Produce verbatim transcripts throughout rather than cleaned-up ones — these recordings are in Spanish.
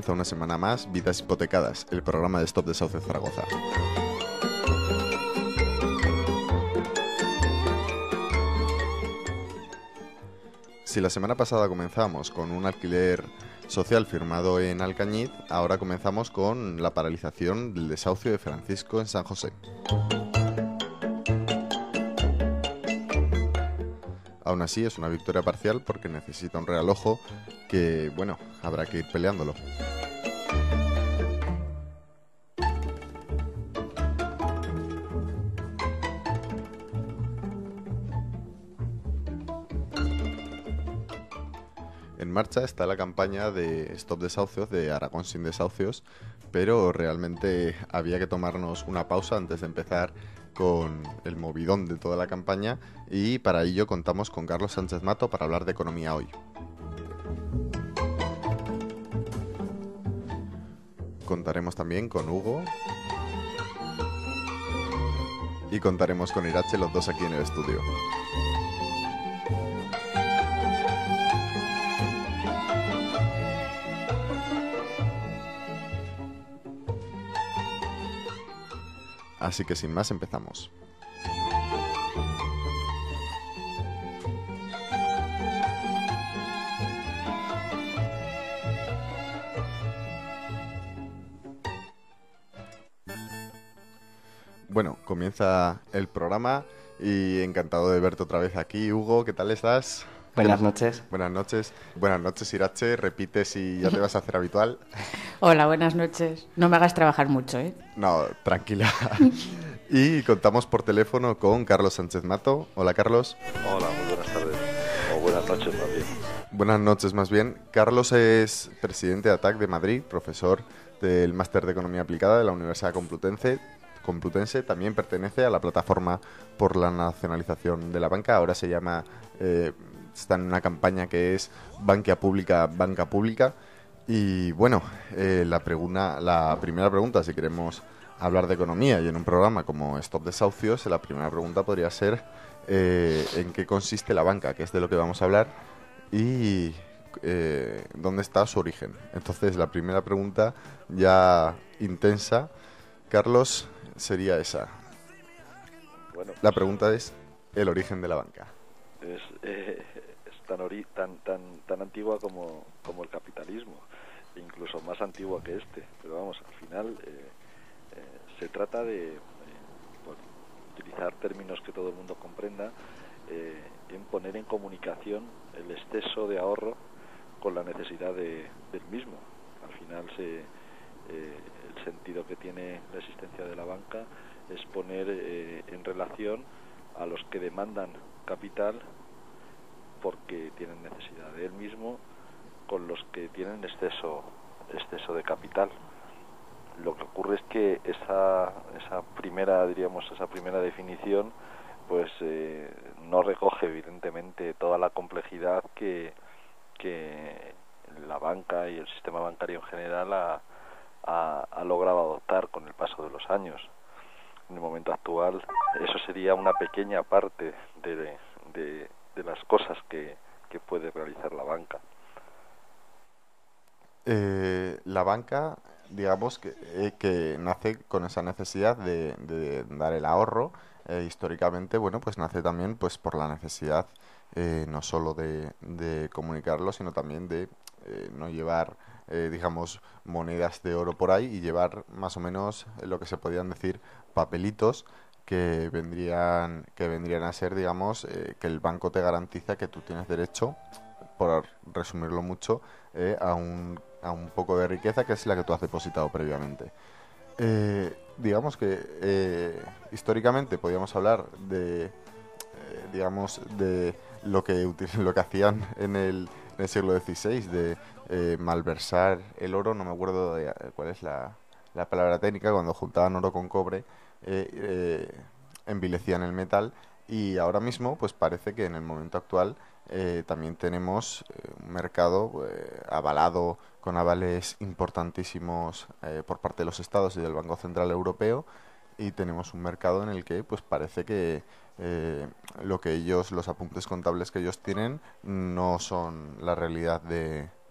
comienza una semana más Vidas Hipotecadas, el programa de Stop Desahucio Zaragoza. Si la semana pasada comenzamos con un alquiler social firmado en Alcañiz, ahora comenzamos con la paralización del desahucio de Francisco en San José. Aún así es una victoria parcial porque necesita un realojo que, bueno, habrá que ir peleándolo. En marcha está la campaña de Stop Desahucios, de Aragón sin desahucios, pero realmente había que tomarnos una pausa antes de empezar con el movidón de toda la campaña, y para ello contamos con Carlos Sánchez Mato para hablar de economía hoy. Contaremos también con Hugo y contaremos con Irache, los dos aquí en el estudio. Así que sin más empezamos. Bueno, comienza el programa y encantado de verte otra vez aquí, Hugo. ¿Qué tal estás? Buenas noches. Buenas noches. Buenas noches, Irache. Repite si ya te vas a hacer habitual. Hola, buenas noches. No me hagas trabajar mucho, ¿eh? No, tranquila. Y contamos por teléfono con Carlos Sánchez Mato. Hola, Carlos. Hola, muy buenas tardes. O buenas noches, más bien. Buenas noches, más bien. Carlos es presidente de A T A C de Madrid, profesor del Máster de Economía Aplicada de la Universidad Complutense. Complutense también pertenece a la plataforma por la nacionalización de la banca. Ahora se llama, eh, está en una campaña que es Banca Pública, Banca Pública. Y bueno, eh, la, pregunta, la primera pregunta, si queremos hablar de economía y en un programa como Stop Desahucios, la primera pregunta podría ser eh, ¿en qué consiste la banca? Que es de lo que vamos a hablar, y eh, ¿dónde está su origen? Entonces, la primera pregunta, ya intensa, Carlos, sería esa. Bueno, la pregunta es el origen de la banca. Es, eh, es tan, ori tan, tan, tan antigua como, como el capitalismo, incluso más antigua que este. Pero vamos, al final eh, eh, se trata de, eh, por utilizar términos que todo el mundo comprenda, eh, en poner en comunicación el exceso de ahorro con la necesidad de, del mismo. Al final se... Eh, el sentido que tiene la existencia de la banca es poner eh, en relación a los que demandan capital porque tienen necesidad de él mismo con los que tienen exceso exceso de capital. Lo que ocurre es que esa esa primera diríamos esa primera definición pues eh, no recoge evidentemente toda la complejidad que que la banca y el sistema bancario en general ha Ha, ha logrado adoptar con el paso de los años. En el momento actual eso sería una pequeña parte de, de, de las cosas que, que puede realizar la banca. Eh, la banca, digamos que, eh, que nace con esa necesidad de, de dar el ahorro. Eh, históricamente, bueno, pues nace también pues por la necesidad eh, no solo de, de comunicarlo, sino también de eh, no llevar Eh, digamos, monedas de oro por ahí y llevar más o menos lo que se podían decir papelitos que vendrían que vendrían a ser, digamos, eh, que el banco te garantiza que tú tienes derecho, por resumirlo mucho, eh, a un a un poco de riqueza que es la que tú has depositado previamente. Eh, digamos que eh, históricamente podíamos hablar de, eh, digamos, de lo que lo que hacían en el, en el siglo dieciséis, de Eh, malversar el oro. No me acuerdo de eh, cuál es la, la palabra técnica, cuando juntaban oro con cobre, eh, eh, envilecían el metal, y ahora mismo pues parece que en el momento actual eh, también tenemos eh, un mercado eh, avalado con avales importantísimos eh, por parte de los estados y del Banco Central Europeo, y tenemos un mercado en el que pues parece que eh, lo que ellos, los apuntes contables que ellos tienen no son la realidad de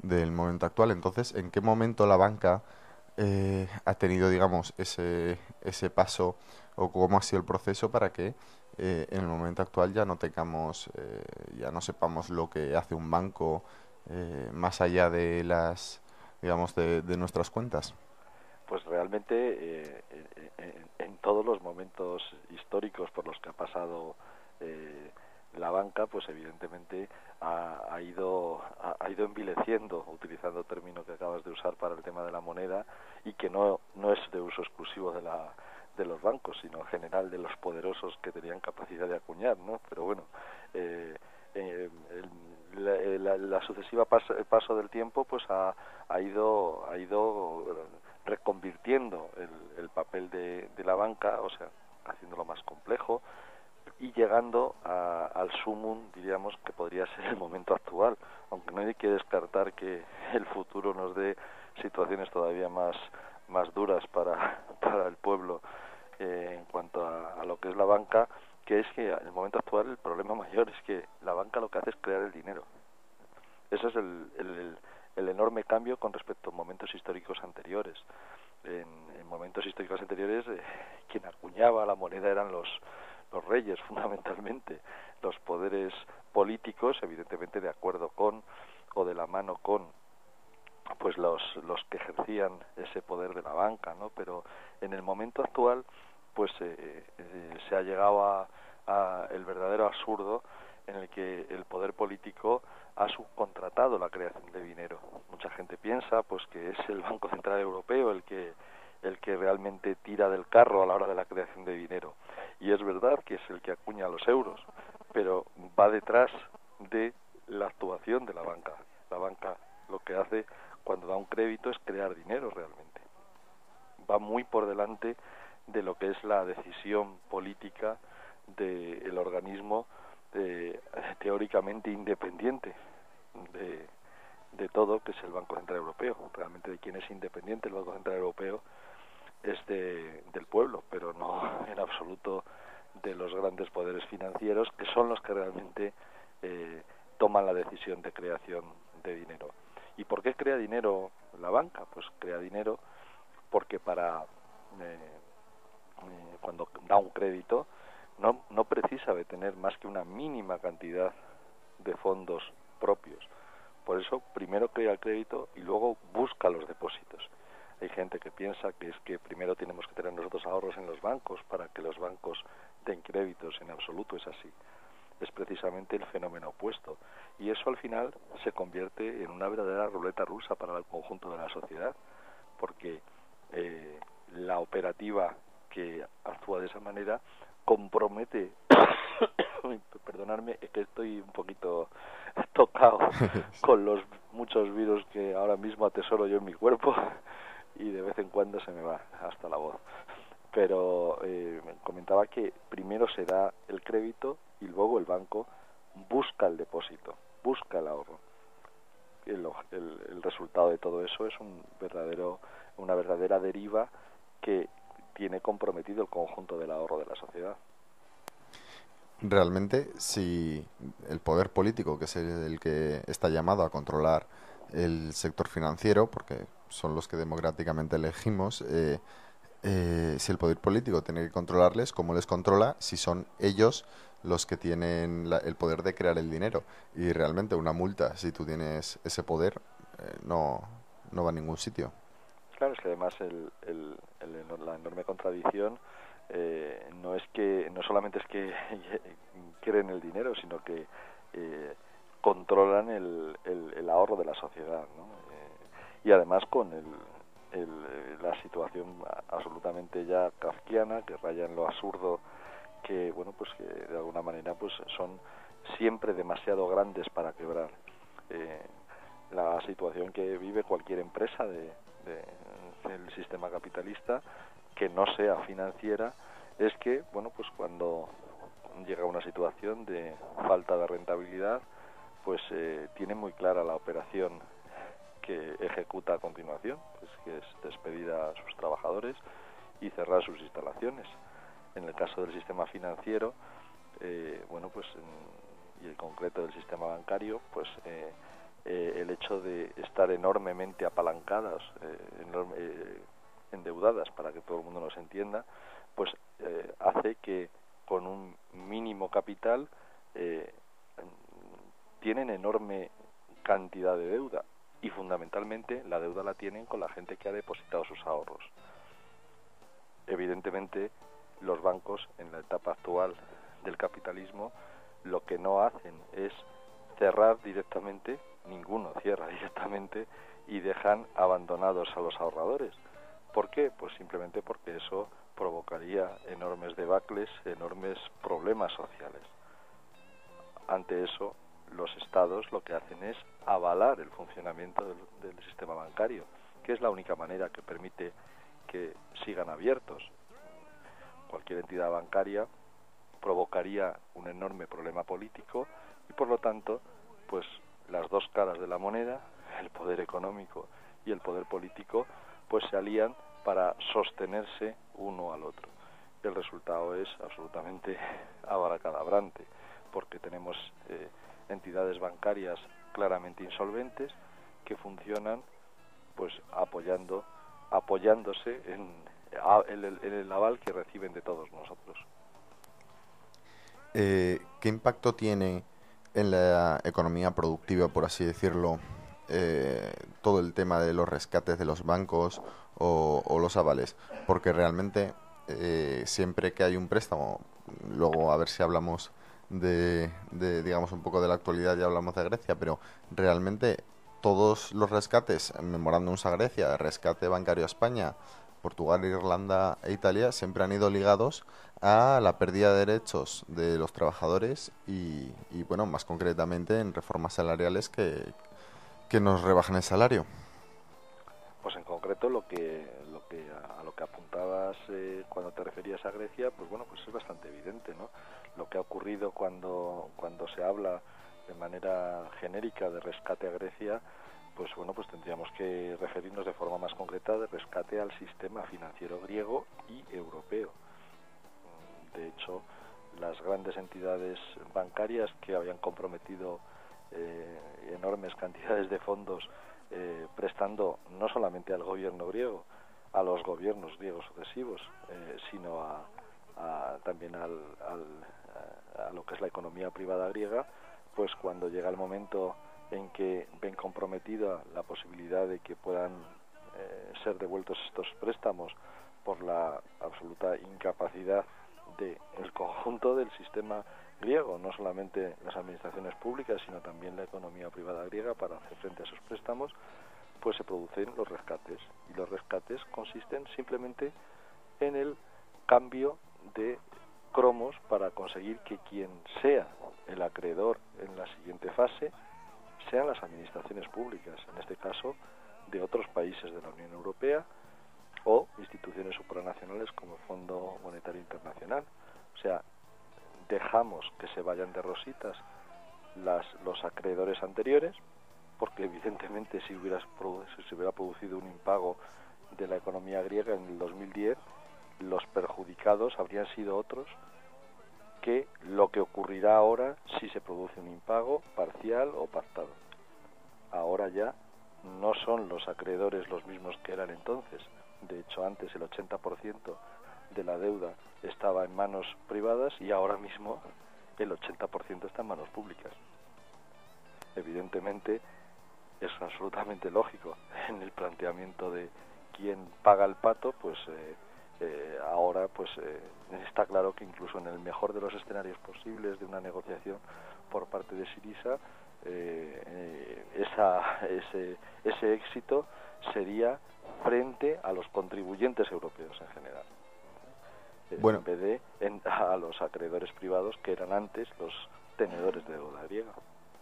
del momento actual. Entonces, ¿en qué momento la banca eh, ha tenido, digamos, ese, ese paso o cómo ha sido el proceso para que eh, en el momento actual ya no tengamos, eh, ya no sepamos lo que hace un banco eh, más allá de las, digamos, de, de nuestras cuentas? Pues realmente eh, en, en todos los momentos históricos por los que ha pasado eh, la banca, pues evidentemente ha, ha ido ha, ha ido envileciendo, utilizando el término que acabas de usar para el tema de la moneda, y que no no es de uso exclusivo de la de los bancos, sino en general de los poderosos que tenían capacidad de acuñar, ¿no? Pero bueno, eh, eh, el, la, la, la sucesiva paso, paso del tiempo pues ha, ha ido ha ido reconvirtiendo el, el papel de, de la banca, o sea, haciéndolo más complejo, y llegando a, al sumum, diríamos, que podría ser el momento actual, aunque no hay que descartar que el futuro nos dé situaciones todavía más más duras para, para el pueblo eh, en cuanto a, a lo que es la banca, que es que en el momento actual el problema mayor es que la banca lo que hace es crear el dinero. Ese es el, el, el enorme cambio con respecto a momentos históricos anteriores. En, en momentos históricos anteriores, eh, quien acuñaba la moneda eran los, los reyes, fundamentalmente. Los poderes políticos, evidentemente de acuerdo con o de la mano con pues los, los que ejercían ese poder de la banca, ¿no? Pero en el momento actual, pues eh, eh, se ha llegado a, a el verdadero absurdo en el que el poder político ha subcontratado la creación de dinero. Mucha gente piensa pues que es el Banco Central Europeo el que el que realmente tira del carro a la hora de la creación de dinero, y es verdad que es el que acuña los euros, pero va detrás de la actuación de la banca. La banca lo que hace cuando da un crédito es crear dinero realmente. Va muy por delante de lo que es la decisión política del organismo eh, teóricamente independiente de, de todo, que es el Banco Central Europeo. Realmente de quien es independiente el Banco Central Europeo es de, del pueblo, pero no en absoluto de los grandes poderes financieros, que son los que realmente eh, toman la decisión de creación de dinero. ¿Y por qué crea dinero la banca? Pues crea dinero porque para eh, eh, cuando da un crédito no, no precisa de tener más que una mínima cantidad de fondos propios. Por eso primero crea el crédito y luego busca los depósitos. Hay gente que piensa que es que primero tenemos que tener nosotros ahorros en los bancos para que los bancos den créditos. En absoluto es así. Es precisamente el fenómeno opuesto, y eso al final se convierte en una verdadera ruleta rusa para el conjunto de la sociedad, porque eh, la operativa que actúa de esa manera compromete perdonadme, es que estoy un poquito tocado con los muchos virus que ahora mismo atesoro yo en mi cuerpo y de vez en cuando se me va hasta la voz. Pero eh, me comentaba que primero se da el crédito y luego el banco busca el depósito, busca el ahorro. El, el, el resultado de todo eso es un verdadero, una verdadera deriva que tiene comprometido el conjunto del ahorro de la sociedad. Realmente, si el poder político, que es el, el que está llamado a controlar el sector financiero, porque son los que democráticamente elegimos, eh, eh, si el poder político tiene que controlarles, ¿cómo les controla si son ellos los que tienen la- el poder de crear el dinero? Y realmente una multa, si tú tienes ese poder, eh, no, no va a ningún sitio. Claro, es que además el, el, el, la enorme contradicción eh, no es que no solamente es que creen el dinero, sino que eh, controlan el, el, el ahorro de la sociedad, ¿no? Eh, y además con el, el, la situación absolutamente ya kafkiana, que raya en lo absurdo, que bueno, pues que de alguna manera pues son siempre demasiado grandes para quebrar. Eh, la situación que vive cualquier empresa de, de, del sistema capitalista que no sea financiera es que, bueno, pues cuando llega una situación de falta de rentabilidad, pues eh, tiene muy clara la operación que ejecuta a continuación, pues que es despedir a sus trabajadores y cerrar sus instalaciones. En el caso del sistema financiero, eh, bueno, pues en, y en concreto del sistema bancario, pues eh, eh, el hecho de estar enormemente apalancadas, eh, enorme, eh, endeudadas, para que todo el mundo nos entienda, pues eh, hace que con un mínimo capital eh, tienen enorme cantidad de deuda, y fundamentalmente la deuda la tienen con la gente que ha depositado sus ahorros. Evidentemente, los bancos en la etapa actual del capitalismo lo que no hacen es cerrar directamente, ninguno cierra directamente, y dejan abandonados a los ahorradores. ¿Por qué? Pues simplemente porque eso provocaría enormes debacles, enormes problemas sociales. Ante eso, los estados lo que hacen es avalar el funcionamiento del, del sistema bancario, que es la única manera que permite que sigan abiertos. Cualquier entidad bancaria provocaría un enorme problema político y, por lo tanto, pues las dos caras de la moneda, el poder económico y el poder político, pues se alían para sostenerse uno al otro. El resultado es absolutamente abracadabrante, porque tenemos eh, entidades bancarias claramente insolventes que funcionan pues apoyando apoyándose en, en, el, en el aval que reciben de todos nosotros. Eh, ¿Qué impacto tiene en la economía productiva, por así decirlo, eh, todo el tema de los rescates de los bancos o, o los avales? Porque realmente eh, siempre que hay un préstamo, luego a ver si hablamos de, de, digamos, un poco de la actualidad, ya hablamos de Grecia, pero realmente todos los rescates, memorándums a Grecia, rescate bancario a España, Portugal, Irlanda e Italia, siempre han ido ligados a la pérdida de derechos de los trabajadores y, y bueno, más concretamente en reformas salariales que, que nos rebajan el salario. Pues en concreto lo que, lo que a lo que apuntabas eh, cuando te referías a Grecia, pues bueno, pues es bastante evidente, ¿no? Lo que ha ocurrido cuando cuando se habla de manera genérica de rescate a Grecia, pues bueno, pues tendríamos que referirnos de forma más concreta de rescate al sistema financiero griego y europeo. De hecho, las grandes entidades bancarias que habían comprometido eh, enormes cantidades de fondos eh, prestando no solamente al gobierno griego, a los gobiernos griegos sucesivos, eh, sino a, a, también al, al, a, a lo que es la economía privada griega, pues cuando llega el momento en que ven comprometida la posibilidad de que puedan eh, ser devueltos estos préstamos por la absoluta incapacidad del conjunto del sistema griego, no solamente las administraciones públicas, sino también la economía privada griega, para hacer frente a esos préstamos, pues se producen los rescates. Y los rescates consisten simplemente en el cambio de cromos para conseguir que quien sea el acreedor en la siguiente fase sean las administraciones públicas, en este caso de otros países de la Unión Europea o instituciones supranacionales como el Fondo Monetario Internacional. O sea, dejamos que se vayan de rositas las, los acreedores anteriores, porque evidentemente si hubiera, si se hubiera producido un impago de la economía griega en el dos mil diez, los perjudicados habrían sido otros que lo que ocurrirá ahora si se produce un impago parcial o pactado. Ahora ya no son los acreedores los mismos que eran entonces. De hecho, antes el ochenta por ciento de la deuda estaba en manos privadas y ahora mismo el ochenta por ciento está en manos públicas. Evidentemente es absolutamente lógico en el planteamiento de quién paga el pato, pues eh, eh, ahora pues eh, está claro que incluso en el mejor de los escenarios posibles de una negociación por parte de Syriza, eh, eh, esa, ese, ese éxito sería frente a los contribuyentes europeos en general, eh, bueno. en vez de en, a los acreedores privados que eran antes los tenedores de deuda griega.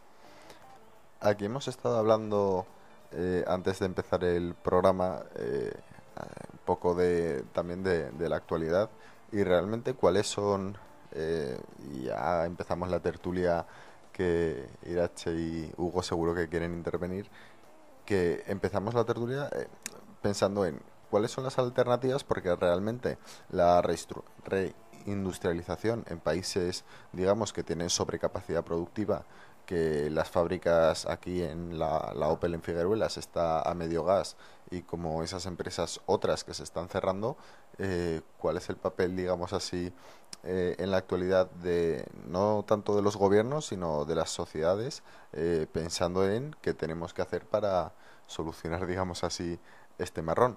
Aquí hemos estado hablando eh, antes de empezar el programa eh, un poco de también de, de la actualidad y realmente cuáles son, eh, y ya empezamos la tertulia, que Irache y Hugo seguro que quieren intervenir, que empezamos la tertulia eh, pensando en cuáles son las alternativas, porque realmente la reindustrialización en países, digamos, que tienen sobrecapacidad productiva, que las fábricas aquí en la, la Opel en Figueruelas está a medio gas y como esas empresas otras que se están cerrando, eh, ¿cuál es el papel, digamos así, eh, en la actualidad de no tanto de los gobiernos, sino de las sociedades, eh, pensando en qué tenemos que hacer para solucionar, digamos así, este marrón?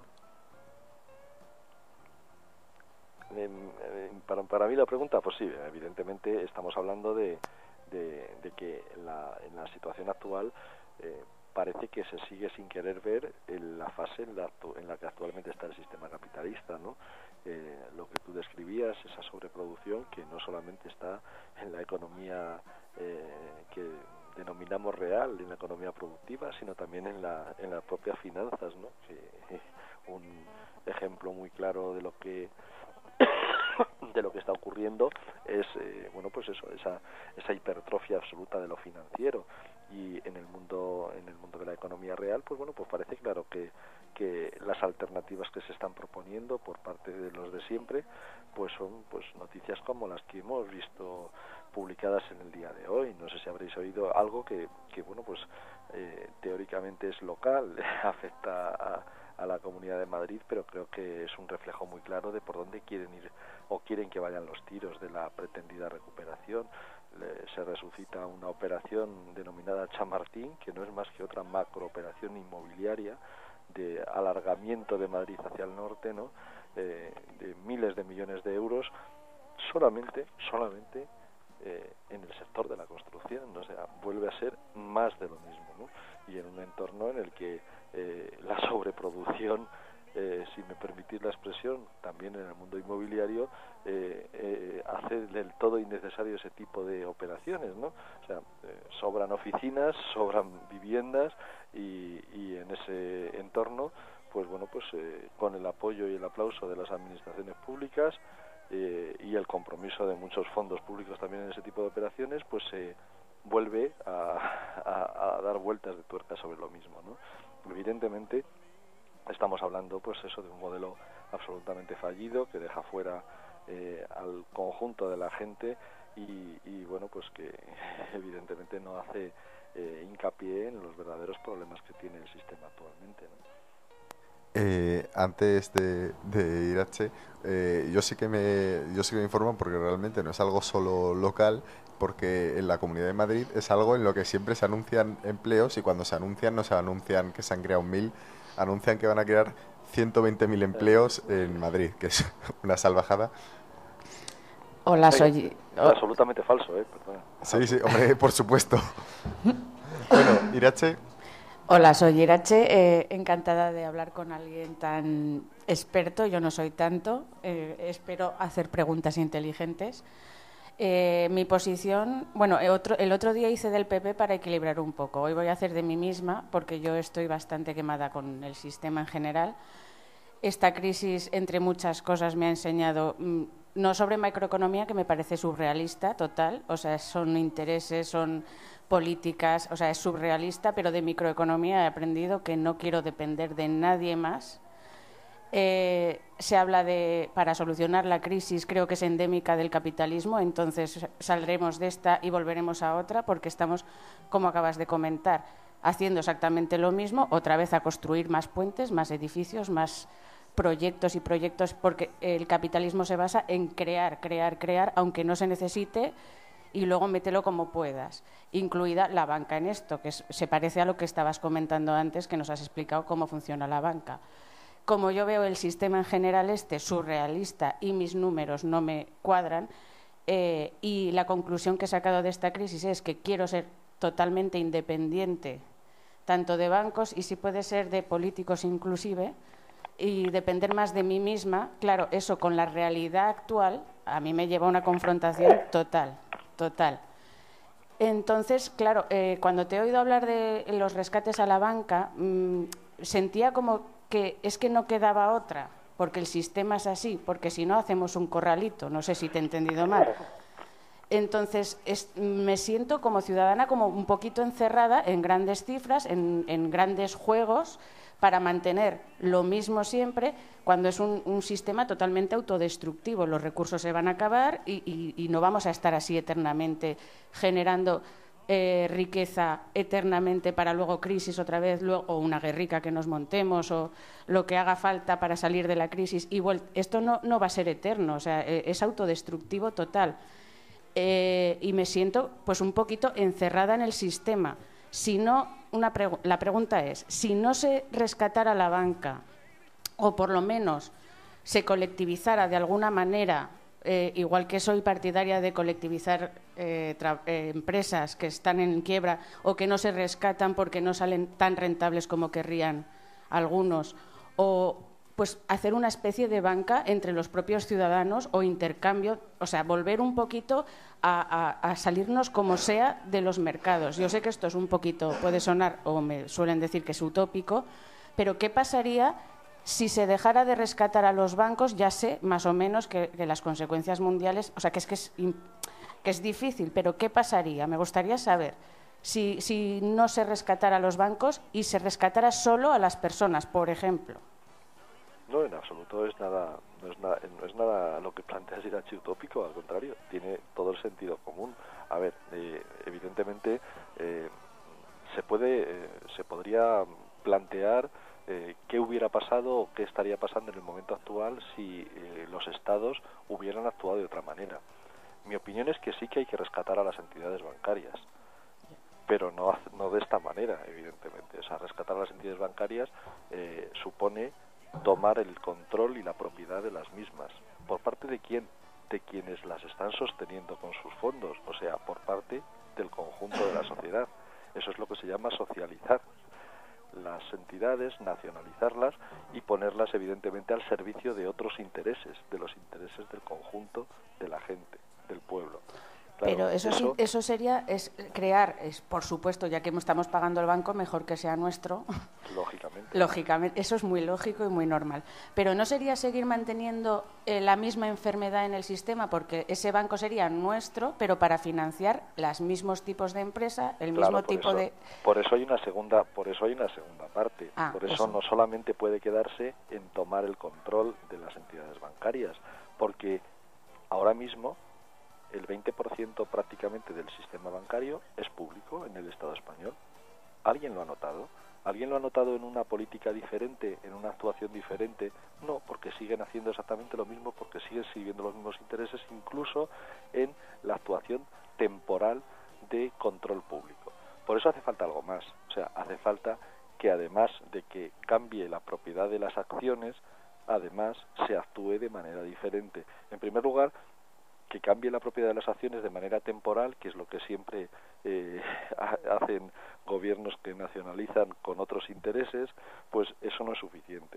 Para, para mí la pregunta, pues sí, evidentemente estamos hablando de, de, de que la, en la situación actual eh, parece que se sigue sin querer ver en la fase en la, en la que actualmente está el sistema capitalista, ¿no? Eh, lo que tú describías, esa sobreproducción que no solamente está en la economía eh, que denominamos real, en la economía productiva, sino también en la en las propias finanzas, ¿no? Que, eh, un ejemplo muy claro de lo que de lo que está ocurriendo es eh, bueno pues eso esa esa hipertrofia absoluta de lo financiero, y en el mundo en el mundo de la economía real pues bueno pues parece claro que que las alternativas que se están proponiendo por parte de los de siempre pues son pues noticias como las que hemos visto publicadas en el día de hoy. No sé si habréis oído algo que que bueno pues eh, teóricamente es local, afecta a a la Comunidad de Madrid, pero creo que es un reflejo muy claro de por dónde quieren ir o quieren que vayan los tiros de la pretendida recuperación. Le, se resucita una operación denominada Chamartín, que no es más que otra macrooperación inmobiliaria de alargamiento de Madrid hacia el norte, ¿no? Eh, de miles de millones de euros solamente, solamente eh, en el sector de la construcción, ¿no? O sea, vuelve a ser más de lo mismo, ¿no? Y en un entorno en el que eh, la sobreproducción, eh, si me permitís la expresión, también en el mundo inmobiliario, eh, eh, hace del todo innecesario ese tipo de operaciones, ¿no? O sea, eh, sobran oficinas, sobran viviendas y, y en ese entorno, pues bueno, pues eh, con el apoyo y el aplauso de las administraciones públicas eh, y el compromiso de muchos fondos públicos también en ese tipo de operaciones, pues se eh, vuelve a, a, a dar vueltas de tuerca sobre lo mismo, ¿no? Evidentemente estamos hablando pues eso de un modelo absolutamente fallido que deja fuera eh, al conjunto de la gente y, y bueno pues que evidentemente no hace eh, hincapié en los verdaderos problemas que tiene el sistema actualmente, ¿no? Eh, antes de, de Irache, eh, yo sí que me yo sí que me informo porque realmente no es algo solo local, porque en la Comunidad de Madrid es algo en lo que siempre se anuncian empleos y cuando se anuncian no se anuncian que se han creado mil, anuncian que van a crear ciento veinte mil empleos en Madrid, que es una salvajada. Hola, soy... Es absolutamente falso, ¿eh? Perdona. Sí, sí, hombre, por supuesto. Bueno, Irache... Hola, soy Irache, eh, encantada de hablar con alguien tan experto, yo no soy tanto, eh, espero hacer preguntas inteligentes. Eh, mi posición, bueno, el otro, el otro día hice del P P para equilibrar un poco, hoy voy a hacer de mí misma porque yo estoy bastante quemada con el sistema en general. Esta crisis, entre muchas cosas, me ha enseñado, mmm, no sobre macroeconomía, que me parece surrealista, total, o sea, son intereses, son políticas, o sea, es surrealista, pero de microeconomía he aprendido que no quiero depender de nadie más. Eh, se habla de, para solucionar la crisis, creo que es endémica del capitalismo, entonces saldremos de esta y volveremos a otra, porque estamos, como acabas de comentar, haciendo exactamente lo mismo, otra vez a construir más puentes, más edificios, más proyectos y proyectos, porque el capitalismo se basa en crear, crear, crear, aunque no se necesite, y luego mételo como puedas, incluida la banca en esto, que es, se parece a lo que estabas comentando antes, que nos has explicado cómo funciona la banca. Como yo veo el sistema en general este surrealista y mis números no me cuadran, eh, y la conclusión que he sacado de esta crisis es que quiero ser totalmente independiente, tanto de bancos y si puede ser de políticos inclusive, y depender más de mí misma. Claro, eso con la realidad actual a mí me lleva a una confrontación total. Total. Entonces, claro, eh, cuando te he oído hablar de los rescates a la banca, mmm, sentía como que es que no quedaba otra, porque el sistema es así, porque si no hacemos un corralito, no sé si te he entendido mal. Entonces, es, me siento como ciudadana como un poquito encerrada en grandes cifras, en, en grandes juegos, para mantener lo mismo siempre, cuando es un, un sistema totalmente autodestructivo. Los recursos se van a acabar y, y, y no vamos a estar así eternamente generando eh, riqueza eternamente para luego crisis otra vez, luego, o una guerrica que nos montemos, o lo que haga falta para salir de la crisis. Y esto no, no va a ser eterno, o sea, es autodestructivo total. Eh, y me siento pues un poquito encerrada en el sistema. Si no, una pregu- la pregunta es, si no se rescatara la banca, o por lo menos se colectivizara de alguna manera, eh, igual que soy partidaria de colectivizar eh, eh, empresas que están en quiebra o que no se rescatan porque no salen tan rentables como querrían algunos, o pues hacer una especie de banca entre los propios ciudadanos o intercambio, o sea, volver un poquito a, a, a salirnos como sea de los mercados. Yo sé que esto es un poquito, puede sonar, o me suelen decir que es utópico, pero ¿qué pasaría si se dejara de rescatar a los bancos? Ya sé más o menos que, que las consecuencias mundiales, o sea, que es que es, que es difícil, pero ¿qué pasaría? Me gustaría saber si, si no se rescatara a los bancos y se rescatara solo a las personas, por ejemplo. No, en absoluto es nada, no es nada, no es nada lo que planteas Irache utópico, al contrario, tiene todo el sentido común. A ver, eh, evidentemente eh, se puede, eh, se podría plantear eh, qué hubiera pasado o qué estaría pasando en el momento actual si eh, los estados hubieran actuado de otra manera. Mi opinión es que sí que hay que rescatar a las entidades bancarias, pero no, no de esta manera, evidentemente. O sea, rescatar a las entidades bancarias eh, supone tomar el control y la propiedad de las mismas. ¿Por parte de quién? De quienes las están sosteniendo con sus fondos, o sea, por parte del conjunto de la sociedad. Eso es lo que se llama socializar las entidades, nacionalizarlas y ponerlas evidentemente al servicio de otros intereses, de los intereses del conjunto de la gente, del pueblo. Claro, pero eso, eso... Sí, eso sería es crear, es por supuesto, ya que estamos pagando el banco, mejor que sea nuestro. Lógicamente. Lógicamente, eso es muy lógico y muy normal. Pero ¿no sería seguir manteniendo eh, la misma enfermedad en el sistema? Porque ese banco sería nuestro, pero para financiar los mismos tipos de empresa, el claro, mismo tipo eso, de... Por eso hay una segunda, por eso hay una segunda parte. Ah, por eso, eso no solamente puede quedarse en tomar el control de las entidades bancarias, porque ahora mismo el veinte por ciento prácticamente del sistema bancario es público en el Estado español. ¿Alguien lo ha notado? ¿Alguien lo ha notado en una política diferente, en una actuación diferente? No, porque siguen haciendo exactamente lo mismo, porque siguen sirviendo los mismos intereses, incluso en la actuación temporal de control público. Por eso hace falta algo más. O sea, hace falta que además de que cambie la propiedad de las acciones, además se actúe de manera diferente. En primer lugar, que cambie la propiedad de las acciones de manera temporal, que es lo que siempre eh, hacen gobiernos que nacionalizan con otros intereses, pues eso no es suficiente.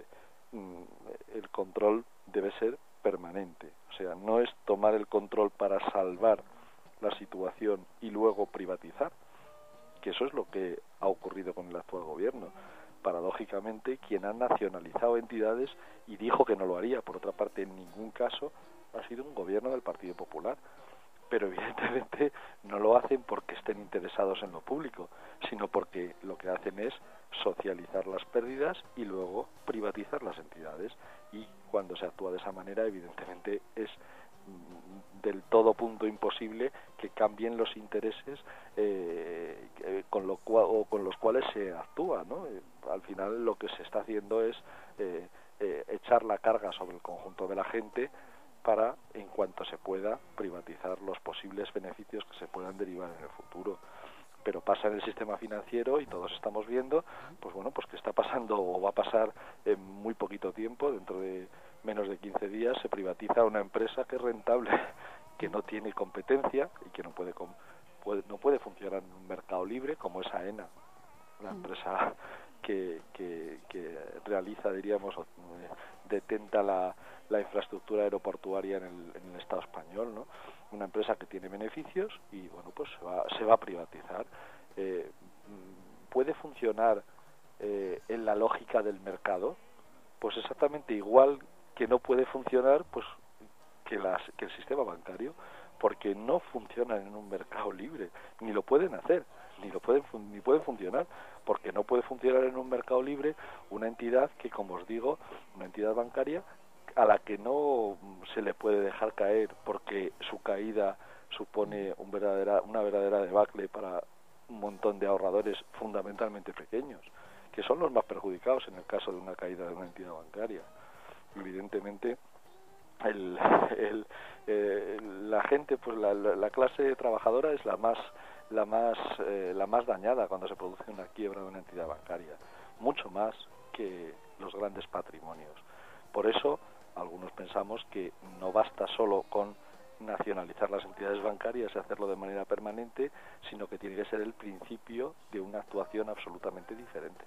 El control debe ser permanente, o sea, no es tomar el control para salvar la situación y luego privatizar, que eso es lo que ha ocurrido con el actual gobierno. Paradójicamente, quien ha nacionalizado entidades y dijo que no lo haría, por otra parte, en ningún caso ha sido un gobierno del Partido Popular, pero evidentemente no lo hacen porque estén interesados en lo público, sino porque lo que hacen es socializar las pérdidas y luego privatizar las entidades, y cuando se actúa de esa manera evidentemente es del todo punto imposible que cambien los intereses eh, con, lo cual, o con los cuales se actúa, ¿no? Eh, al final lo que se está haciendo es eh, eh, echar la carga sobre el conjunto de la gente para, en cuanto se pueda, privatizar los posibles beneficios que se puedan derivar en el futuro. Pero pasa en el sistema financiero y todos estamos viendo, pues bueno, pues que está pasando o va a pasar en muy poquito tiempo, dentro de menos de quince días, se privatiza una empresa que es rentable, que no tiene competencia y que no puede, puede no puede funcionar en un mercado libre, como es AENA, una empresa que, que, que realiza, diríamos, detenta la, la infraestructura aeroportuaria en el, en el Estado español, ¿no? Una empresa que tiene beneficios y, bueno, pues se va, se va a privatizar. Eh, ¿Puede funcionar eh, en la lógica del mercado? Pues exactamente igual que no puede funcionar pues que, las, que el sistema bancario, porque no funcionan en un mercado libre, ni lo pueden hacer, ni lo pueden ni pueden funcionar, porque no puede funcionar en un mercado libre una entidad que, como os digo, una entidad bancaria a la que no se le puede dejar caer porque su caída supone un verdadera, una verdadera debacle para un montón de ahorradores fundamentalmente pequeños, que son los más perjudicados en el caso de una caída de una entidad bancaria. Evidentemente, el, el, eh, la gente, pues la, la, la clase trabajadora es la más la más eh, la más dañada cuando se produce una quiebra de una entidad bancaria, mucho más que los grandes patrimonios. Por eso, algunos pensamos que no basta solo con nacionalizar las entidades bancarias y hacerlo de manera permanente, sino que tiene que ser el principio de una actuación absolutamente diferente.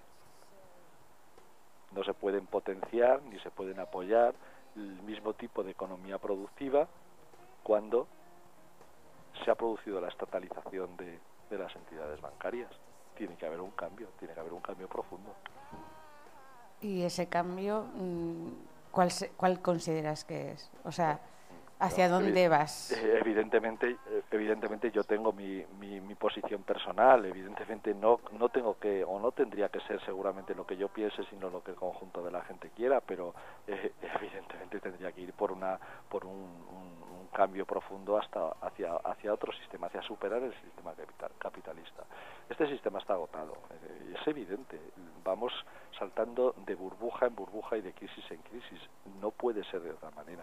No se pueden potenciar ni se pueden apoyar el mismo tipo de economía productiva cuando se ha producido la estatalización de, de las entidades bancarias. Tiene que haber un cambio, tiene que haber un cambio profundo. Y ese cambio, ¿cuál, se, cuál consideras que es? O sea, ¿hacia no, dónde vas? Evidentemente, evidentemente yo tengo mi, mi, mi posición personal. Evidentemente no, no tengo que, o no tendría que ser seguramente lo que yo piense, sino lo que el conjunto de la gente quiera, pero eh, evidentemente tendría que ir por una, por un, un, un cambio profundo hasta hacia, hacia otro sistema, hacia superar el sistema capitalista. Este sistema está agotado, eh, es evidente. Vamos saltando de burbuja en burbuja y de crisis en crisis. No puede ser de otra manera.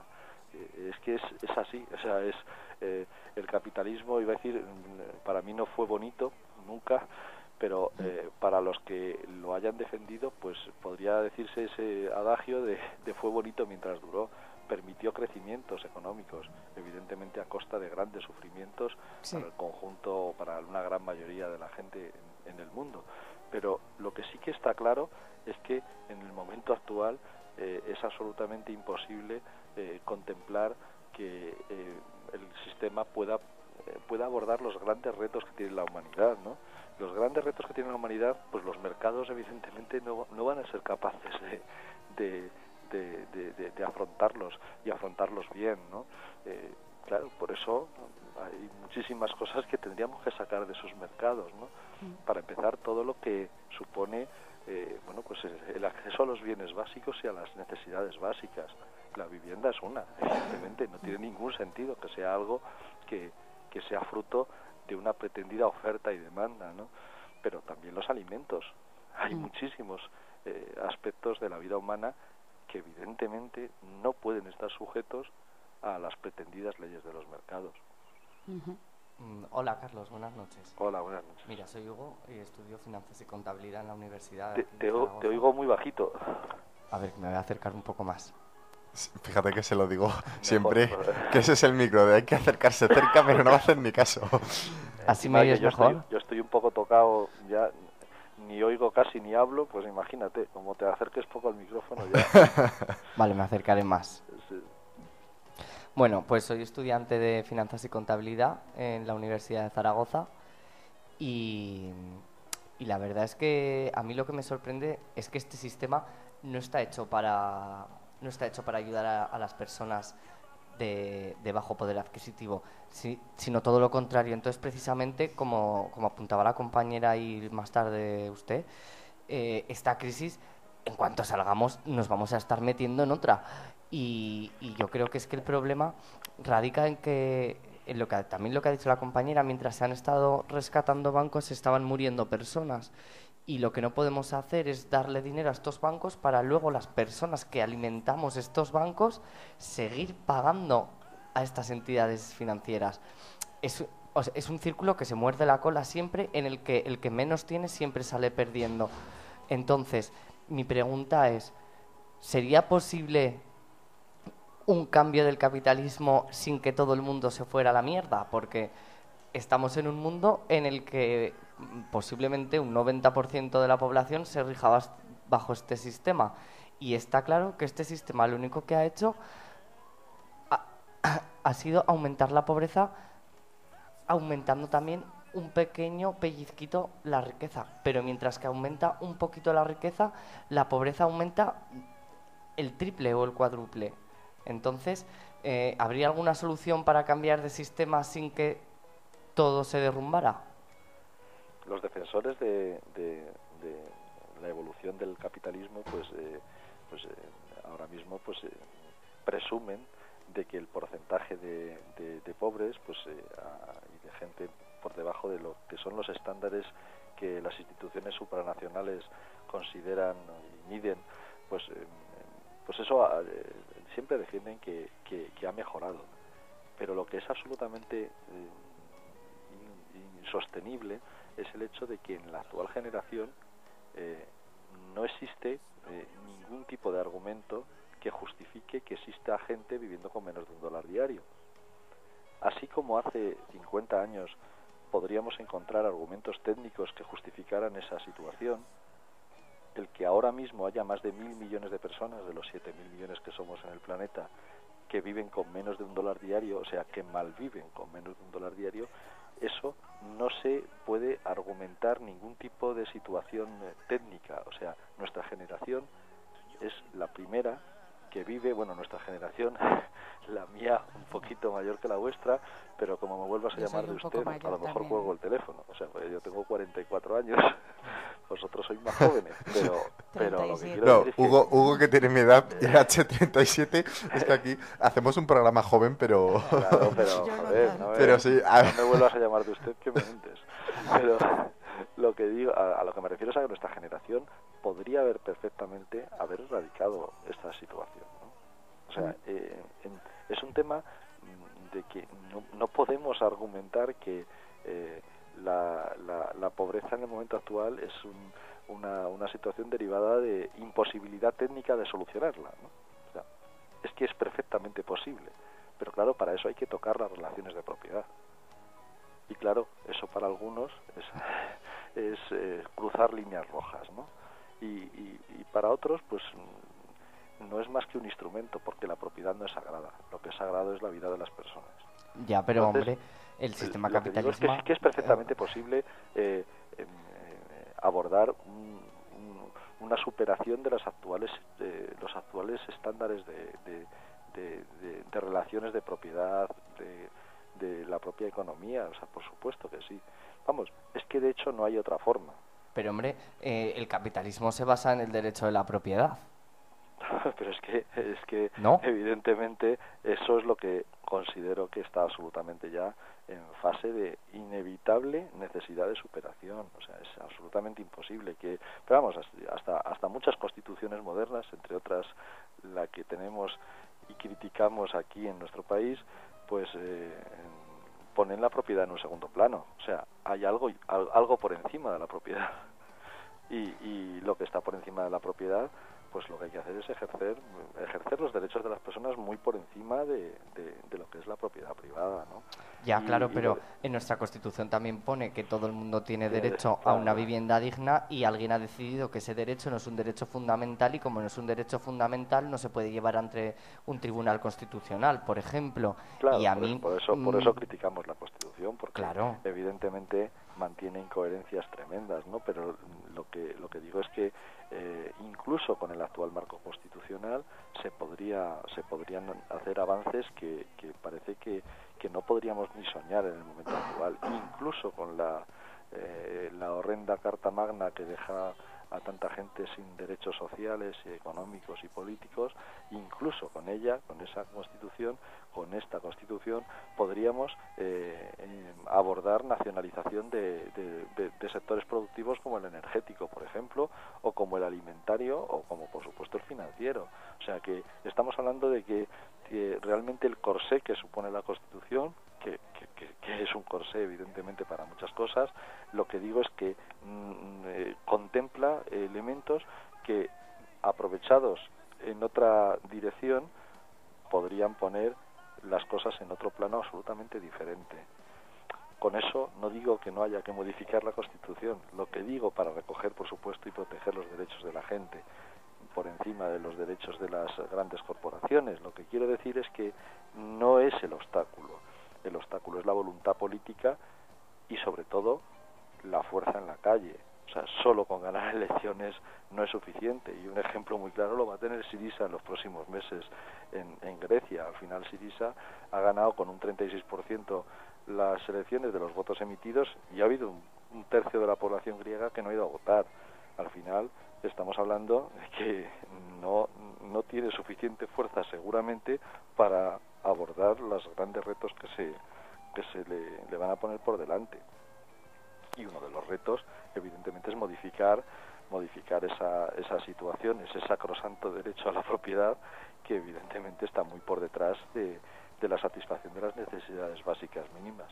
Es que es, es así, o sea, es eh, el capitalismo, iba a decir, para mí no fue bonito nunca, pero eh, para los que lo hayan defendido, pues podría decirse ese adagio de, de fue bonito mientras duró. Permitió crecimientos económicos, evidentemente a costa de grandes sufrimientos, sí, para el conjunto, para una gran mayoría de la gente en, en el mundo. Pero lo que sí que está claro es que en el momento actual eh, es absolutamente imposible eh, contemplar que eh, el sistema pueda eh, pueda abordar los grandes retos que tiene la humanidad, ¿no? Los grandes retos que tiene la humanidad, pues los mercados evidentemente no, no van a ser capaces de, de De, de, de, de afrontarlos y afrontarlos bien, ¿no? Eh, claro, por eso hay muchísimas cosas que tendríamos que sacar de esos mercados, ¿no? Para empezar, todo lo que supone eh, bueno, pues el acceso a los bienes básicos y a las necesidades básicas. La vivienda es una, evidentemente, no tiene ningún sentido que sea algo que, que sea fruto de una pretendida oferta y demanda, ¿no? Pero también los alimentos. Hay muchísimos eh, aspectos de la vida humana que evidentemente no pueden estar sujetos a las pretendidas leyes de los mercados. Uh-huh. Mm, hola Carlos, buenas noches. Hola, buenas noches. Mira, soy Hugo y estudio Finanzas y Contabilidad en la Universidad. Te, te, o, te oigo muy bajito. A ver, me voy a acercar un poco más. Fíjate que se lo digo siempre, que ese es el micro, de hay que acercarse cerca, pero no va a hacer ni caso. ¿Así me oyes mejor? Estoy, yo estoy un poco tocado ya. Ni oigo casi ni hablo, pues imagínate, como te acerques poco al micrófono ya. Vale, me acercaré más. Sí. Bueno, pues soy estudiante de Finanzas y Contabilidad en la Universidad de Zaragoza y, y la verdad es que a mí lo que me sorprende es que este sistema no está hecho para, no está hecho para ayudar a, a las personas de, de bajo poder adquisitivo, si, sino todo lo contrario. Entonces, precisamente, como, como apuntaba la compañera y más tarde usted, eh, esta crisis, en cuanto salgamos, nos vamos a estar metiendo en otra. Y, y yo creo que es que el problema radica en que, en lo que también lo que ha dicho la compañera, mientras se han estado rescatando bancos, se estaban muriendo personas. Y lo que no podemos hacer es darle dinero a estos bancos para luego las personas que alimentamos estos bancos seguir pagando a estas entidades financieras. Es, o sea, es un círculo que se muerde la cola siempre, en el que el que menos tiene siempre sale perdiendo. Entonces, mi pregunta es, ¿sería posible un cambio del capitalismo sin que todo el mundo se fuera a la mierda? Porque estamos en un mundo en el que posiblemente un noventa por ciento de la población se rija bajo este sistema. Y está claro que este sistema lo único que ha hecho ha, ha sido aumentar la pobreza, aumentando también un pequeño pellizquito la riqueza. Pero mientras que aumenta un poquito la riqueza, la pobreza aumenta el triple o el cuádruple. Entonces, eh, ¿habría alguna solución para cambiar de sistema sin que todo se derrumbara? Los defensores de, de, de la evolución del capitalismo, pues, eh, pues eh, ahora mismo, pues eh, presumen de que el porcentaje de, de, de pobres, pues, eh, a, y de gente por debajo de lo que son los estándares que las instituciones supranacionales consideran y miden, pues eh, pues eso eh, siempre defienden que, que, que ha mejorado. Pero lo que es absolutamente eh, insostenible es el hecho de que en la actual generación eh, no existe eh, ningún tipo de argumento que justifique que exista gente viviendo con menos de un dólar diario. Así como hace cincuenta años podríamos encontrar argumentos técnicos que justificaran esa situación, el que ahora mismo haya más de mil millones de personas, de los siete mil millones que somos en el planeta, que viven con menos de un dólar diario, o sea, que malviven con menos de un dólar diario, eso no se puede argumentar ningún tipo de situación eh, técnica. O sea, nuestra generación es la primera que vive, bueno, nuestra generación, la mía un poquito mayor que la vuestra, pero como me vuelvas a Yo llamar soy de un poco usted, a mayor lo mejor también. cuelgo el teléfono. O sea, pues yo tengo cuarenta y cuatro años, vosotros sois más jóvenes, pero, pero lo que quiero No, decir es que... Hugo, Hugo que tiene mi edad, y el H treinta y siete, es que aquí hacemos un programa joven, pero... Claro, pero Yo no joder, tanto. no me, Pero sí, a- no me vuelvas a llamar de usted que me mintes. Pero lo que digo, a, a lo que me refiero es a que nuestra generación podría haber perfectamente haber erradicado esta situación, ¿no? O sea, eh, en- es un tema mm, de que no, no podemos argumentar que eh, la, la, la pobreza en el momento actual es un, una, una situación derivada de imposibilidad técnica de solucionarla, ¿no? O sea, es que es perfectamente posible, pero claro, para eso hay que tocar las relaciones de propiedad. Y claro, eso para algunos es, es eh, cruzar líneas rojas, ¿no? Y, y, y para otros, pues no es más que un instrumento, porque la propiedad no es sagrada. Lo que es sagrado es la vida de las personas. Ya, pero Entonces, hombre, el sistema lo que digo es que capitalismo... sí que es perfectamente posible eh, eh, abordar un, un, una superación de las actuales eh, los actuales estándares de, de, de, de, de relaciones de propiedad, de, de la propia economía. O sea, por supuesto que sí. Vamos, es que de hecho no hay otra forma. Pero hombre, eh, el capitalismo se basa en el derecho de la propiedad. Pero es que es que ¿No? evidentemente eso es lo que considero que está absolutamente ya en fase de inevitable necesidad de superación. O sea, es absolutamente imposible que, pero vamos, hasta hasta muchas constituciones modernas, entre otras la que tenemos y criticamos aquí en nuestro país, pues eh, ponen la propiedad en un segundo plano. O sea, hay algo algo por encima de la propiedad. Y, y lo que está por encima de la propiedad, pues lo que hay que hacer es ejercer ejercer los derechos de las personas muy por encima de, de, de lo que es la propiedad privada, ¿no? Ya, Y- claro, y pero lo- en nuestra Constitución también pone que todo el mundo tiene Tiene- derecho a claro. una vivienda digna y alguien ha decidido que ese derecho no es un derecho fundamental y como no es un derecho fundamental no se puede llevar ante un tribunal constitucional, por ejemplo. Claro, y a por, mí, eso, por eso por mm, eso criticamos la Constitución, porque Claro. evidentemente mantiene incoherencias tremendas, ¿no? Pero lo que lo que digo es que eh, incluso con el actual marco constitucional se podría se podrían hacer avances que, que parece que, que no podríamos ni soñar en el momento actual, incluso con la eh, la horrenda Carta Magna que deja a tanta gente sin derechos sociales, y económicos y políticos. Incluso con ella, con esa Constitución, con esta Constitución, podríamos eh, eh, abordar nacionalización de, de, de, de sectores productivos como el energético, por ejemplo, o como el alimentario, o como por supuesto el financiero. O sea que estamos hablando de que, que realmente el corsé que supone la Constitución, que, que, que, que es un corsé evidentemente para muchas cosas, lo que digo es que mm, eh, contempla elementos que, aprovechados en otra dirección, podrían poner las cosas en otro plano absolutamente diferente. Con eso no digo que no haya que modificar la Constitución, lo que digo, para recoger, por supuesto, y proteger los derechos de la gente por encima de los derechos de las grandes corporaciones, lo que quiero decir es que no es el obstáculo. El obstáculo es la voluntad política y, sobre todo, la fuerza en la calle. O sea, solo con ganar elecciones no es suficiente. Y un ejemplo muy claro lo va a tener Syriza en los próximos meses en, en Grecia. Al final Syriza ha ganado con un treinta y seis por ciento las elecciones de los votos emitidos y ha habido un, un tercio de la población griega que no ha ido a votar. Al final estamos hablando de que no, no tiene suficiente fuerza seguramente para abordar los grandes retos que se que se le, le van a poner por delante. Y uno de los retos, evidentemente, es modificar modificar esa, esa situación, ese sacrosanto derecho a la propiedad que evidentemente está muy por detrás de, de la satisfacción de las necesidades básicas mínimas.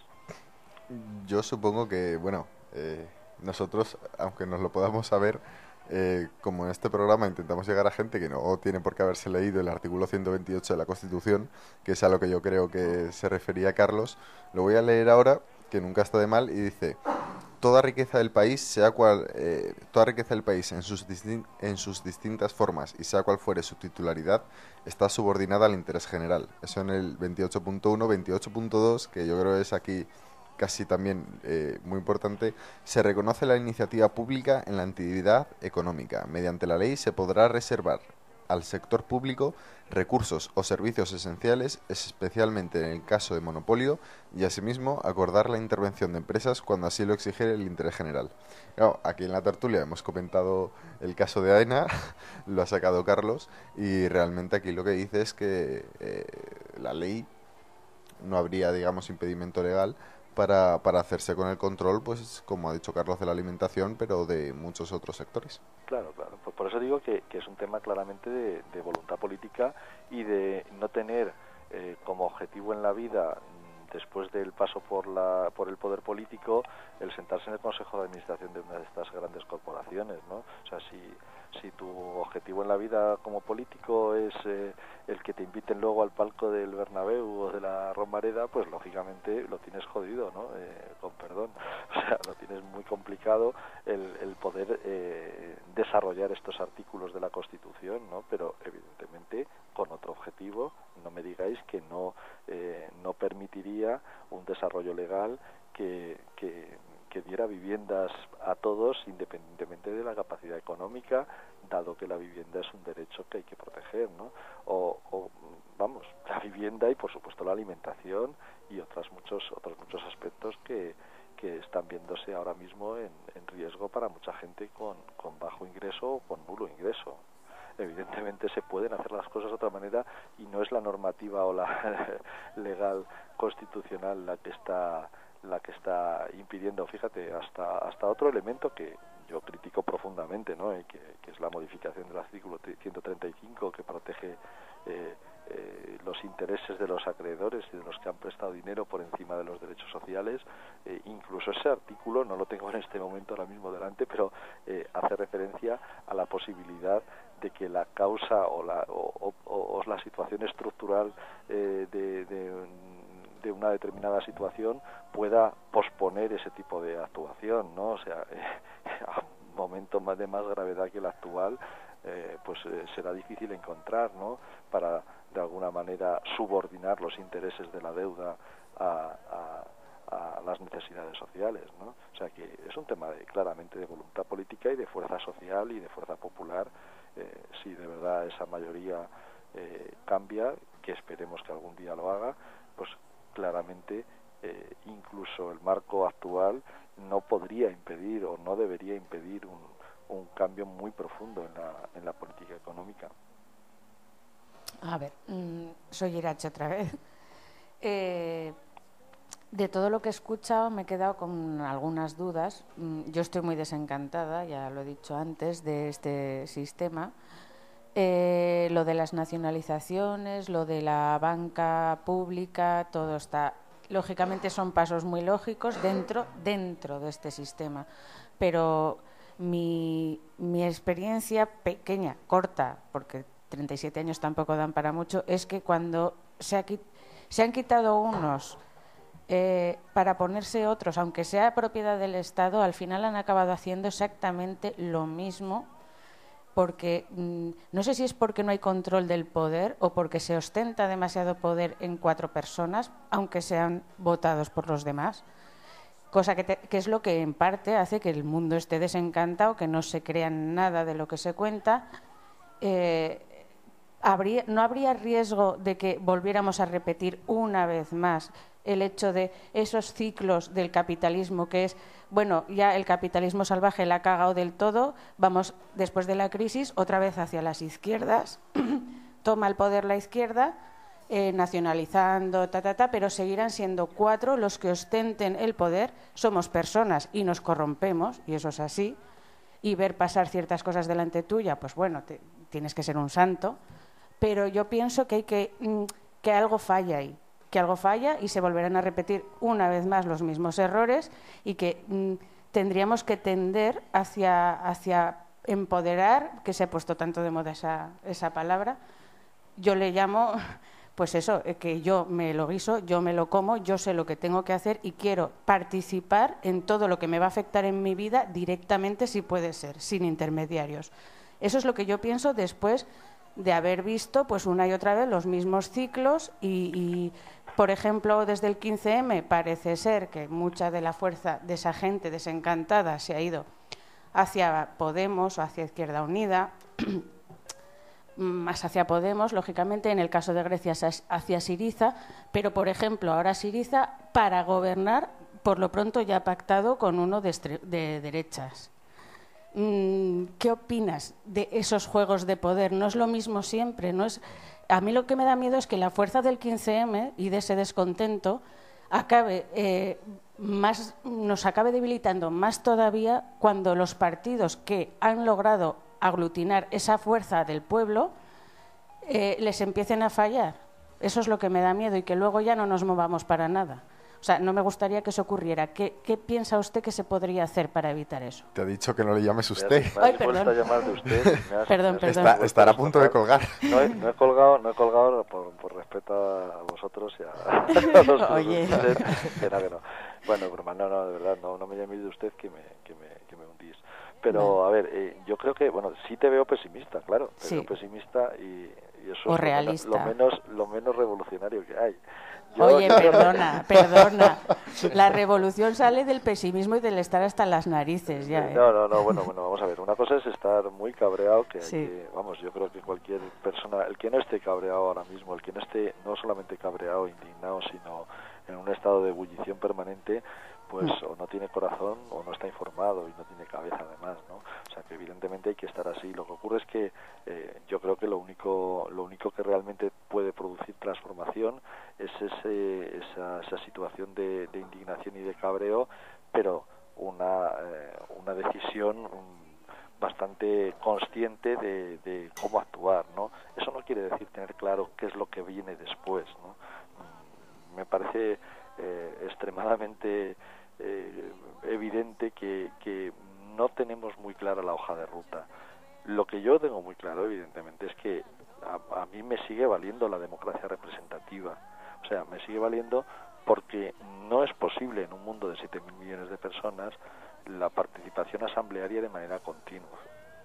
Yo supongo que, bueno, eh, nosotros, aunque nos lo podamos saber, eh, como en este programa intentamos llegar a gente que no tiene por qué haberse leído el artículo ciento veintiocho de la Constitución, que es a lo que yo creo que se refería Carlos, lo voy a leer ahora, que nunca está de mal, y dice: toda riqueza del país, sea cual, eh, toda riqueza del país en sus, distin en sus distintas formas y sea cual fuere su titularidad, está subordinada al interés general. Eso en el veintiocho punto uno. veintiocho punto dos, que yo creo es aquí casi también eh, muy importante: se reconoce la iniciativa pública en la actividad económica. Mediante la ley se podrá reservar al sector público recursos o servicios esenciales, especialmente en el caso de monopolio, y asimismo acordar la intervención de empresas cuando así lo exige el interés general. Claro, aquí en la tertulia hemos comentado el caso de AENA, lo ha sacado Carlos, y realmente aquí lo que dice es que eh, la ley no habría, digamos, impedimento legal para, para hacerse con el control, pues como ha dicho Carlos, de la alimentación, pero de muchos otros sectores. Claro, claro. Pues por eso digo que, que es un tema claramente de, de voluntad política y de no tener eh, como objetivo en la vida, después del paso por la por el poder político, el sentarse en el Consejo de Administración de una de estas grandes corporaciones, ¿no? O sea, si si tu objetivo en la vida como político es eh, el que te inviten luego al palco del Bernabéu o de la Romareda, pues lógicamente lo tienes jodido, ¿no? Eh, con perdón. O sea, lo tienes muy complicado el, el poder eh, desarrollar estos artículos de la Constitución, ¿no? Pero evidentemente con otro objetivo. No me digáis que no eh, no permitiría un desarrollo legal que, que que diera viviendas a todos independientemente de la capacidad económica, dado que la vivienda es un derecho que hay que proteger, ¿no? O, o vamos, la vivienda y por supuesto la alimentación y otras muchos otros muchos aspectos que, que están viéndose ahora mismo en, en riesgo para mucha gente con, con bajo ingreso o con nulo ingreso. Evidentemente se pueden hacer las cosas de otra manera y no es la normativa o la legal constitucional la que está la que está impidiendo, fíjate, hasta hasta otro elemento que yo critico profundamente, ¿no? Y que, que es la modificación del artículo ciento treinta y cinco, que protege eh, eh, los intereses de los acreedores y de los que han prestado dinero por encima de los derechos sociales. Eh, incluso ese artículo, no lo tengo en este momento ahora mismo delante, pero eh, hace referencia a la posibilidad de que la causa o la, o, o, o la situación estructural eh, de, de de una determinada situación pueda posponer ese tipo de actuación, ¿no? O sea, eh, a un momento más de más gravedad que el actual, eh, pues eh, será difícil encontrar, ¿no? Para de alguna manera subordinar los intereses de la deuda a, a, a las necesidades sociales, ¿no? O sea que es un tema de, claramente de voluntad política y de fuerza social y de fuerza popular. Eh, si de verdad esa mayoría eh, cambia, que esperemos que algún día lo haga, pues claramente eh, incluso el marco actual no podría impedir o no debería impedir un, un cambio muy profundo en la, en la política económica. A ver, mmm, soy Irache otra vez. Eh, de todo lo que he escuchado me he quedado con algunas dudas. Yo estoy muy desencantada, ya lo he dicho antes, de este sistema. Eh, lo de las nacionalizaciones, lo de la banca pública, todo está, lógicamente son pasos muy lógicos dentro, dentro de este sistema, pero mi, mi experiencia pequeña, corta, porque treinta y siete años tampoco dan para mucho, es que cuando se, ha, se han quitado unos eh, para ponerse otros, aunque sea propiedad del Estado, al final han acabado haciendo exactamente lo mismo. Porque mmm, no sé si es porque no hay control del poder o porque se ostenta demasiado poder en cuatro personas, aunque sean votados por los demás, cosa que, te, que es lo que en parte hace que el mundo esté desencantado, que no se crea nada de lo que se cuenta. Eh, habría, ¿No habría riesgo de que volviéramos a repetir una vez más el hecho de esos ciclos del capitalismo, que es, bueno, ya el capitalismo salvaje la ha cagado del todo, vamos después de la crisis otra vez hacia las izquierdas, toma el poder la izquierda eh, nacionalizando, ta, ta, ta, pero seguirán siendo cuatro los que ostenten el poder. Somos personas y nos corrompemos, y eso es así, y ver pasar ciertas cosas delante tuya, pues bueno, te, tienes que ser un santo, pero yo pienso que hay que, que algo falla ahí, que algo falla y se volverán a repetir una vez más los mismos errores y que mm, tendríamos que tender hacia, hacia empoderar, que se ha puesto tanto de moda esa, esa palabra. Yo le llamo, pues eso, que yo me lo guiso, yo me lo como, yo sé lo que tengo que hacer y quiero participar en todo lo que me va a afectar en mi vida directamente, si puede ser, sin intermediarios. Eso es lo que yo pienso después de haber visto pues una y otra vez los mismos ciclos y, y por ejemplo, desde el quince eme parece ser que mucha de la fuerza de esa gente desencantada se ha ido hacia Podemos o hacia Izquierda Unida, más hacia Podemos, lógicamente, en el caso de Grecia hacia Syriza, pero, por ejemplo, ahora Syriza, para gobernar, por lo pronto ya ha pactado con uno de, de derechas. ¿Qué opinas de esos juegos de poder? No es lo mismo siempre, no es... A mí lo que me da miedo es que la fuerza del quince eme y de ese descontento acabe, eh, más, nos acabe debilitando más todavía cuando los partidos que han logrado aglutinar esa fuerza del pueblo eh, les empiecen a fallar. Eso es lo que me da miedo y que luego ya no nos movamos para nada. O sea, no me gustaría que eso ocurriera. ¿Qué, qué piensa usted que se podría hacer para evitar eso? Te ha dicho que no le llames usted. Me has, me has Ay, perdón. a llamar de usted. Me has, perdón, me has perdón. Está, estará a punto de colgar. No he, no he colgado, no he colgado por, por respeto a vosotros y a, a los Oye. ustedes, que no, que no. Bueno, broma, no, no, de verdad, no, no me llaméis de usted que me, que me, que me hundís. Pero, vale. a ver, eh, yo creo que, bueno, sí te veo pesimista, claro, te Sí. veo pesimista y, y eso O es realista. lo menos, lo menos, lo menos revolucionario que hay. Yo, Oye, yo- perdona, perdona. La revolución sale del pesimismo y del estar hasta las narices ya, ¿eh? No, no, no, bueno, bueno, vamos a ver. Una cosa es estar muy cabreado, que hay Sí. que, vamos, yo creo que cualquier persona, el que no esté cabreado ahora mismo, el que no esté no solamente cabreado, indignado, sino en un estado de ebullición permanente, pues Mm. o no tiene corazón o no está informado y no tiene cabeza además, ¿no? O sea que evidentemente hay que estar así. Lo que ocurre es que eh, yo creo que lo único, lo único que realmente puede producir transformación es ese, esa, esa situación de, de indignación y de cabreo, pero una, eh, una decisión um, bastante consciente de, de cómo actuar, ¿no? Eso no quiere decir tener claro qué es lo que viene después, ¿no? Mm, Me parece eh, extremadamente eh, evidente que, que no tenemos muy clara la hoja de ruta. Lo que yo tengo muy claro, evidentemente, es que a, a mí me sigue valiendo la democracia representativa. O sea, me sigue valiendo porque no es posible en un mundo de siete mil millones de personas la participación asamblearia de manera continua.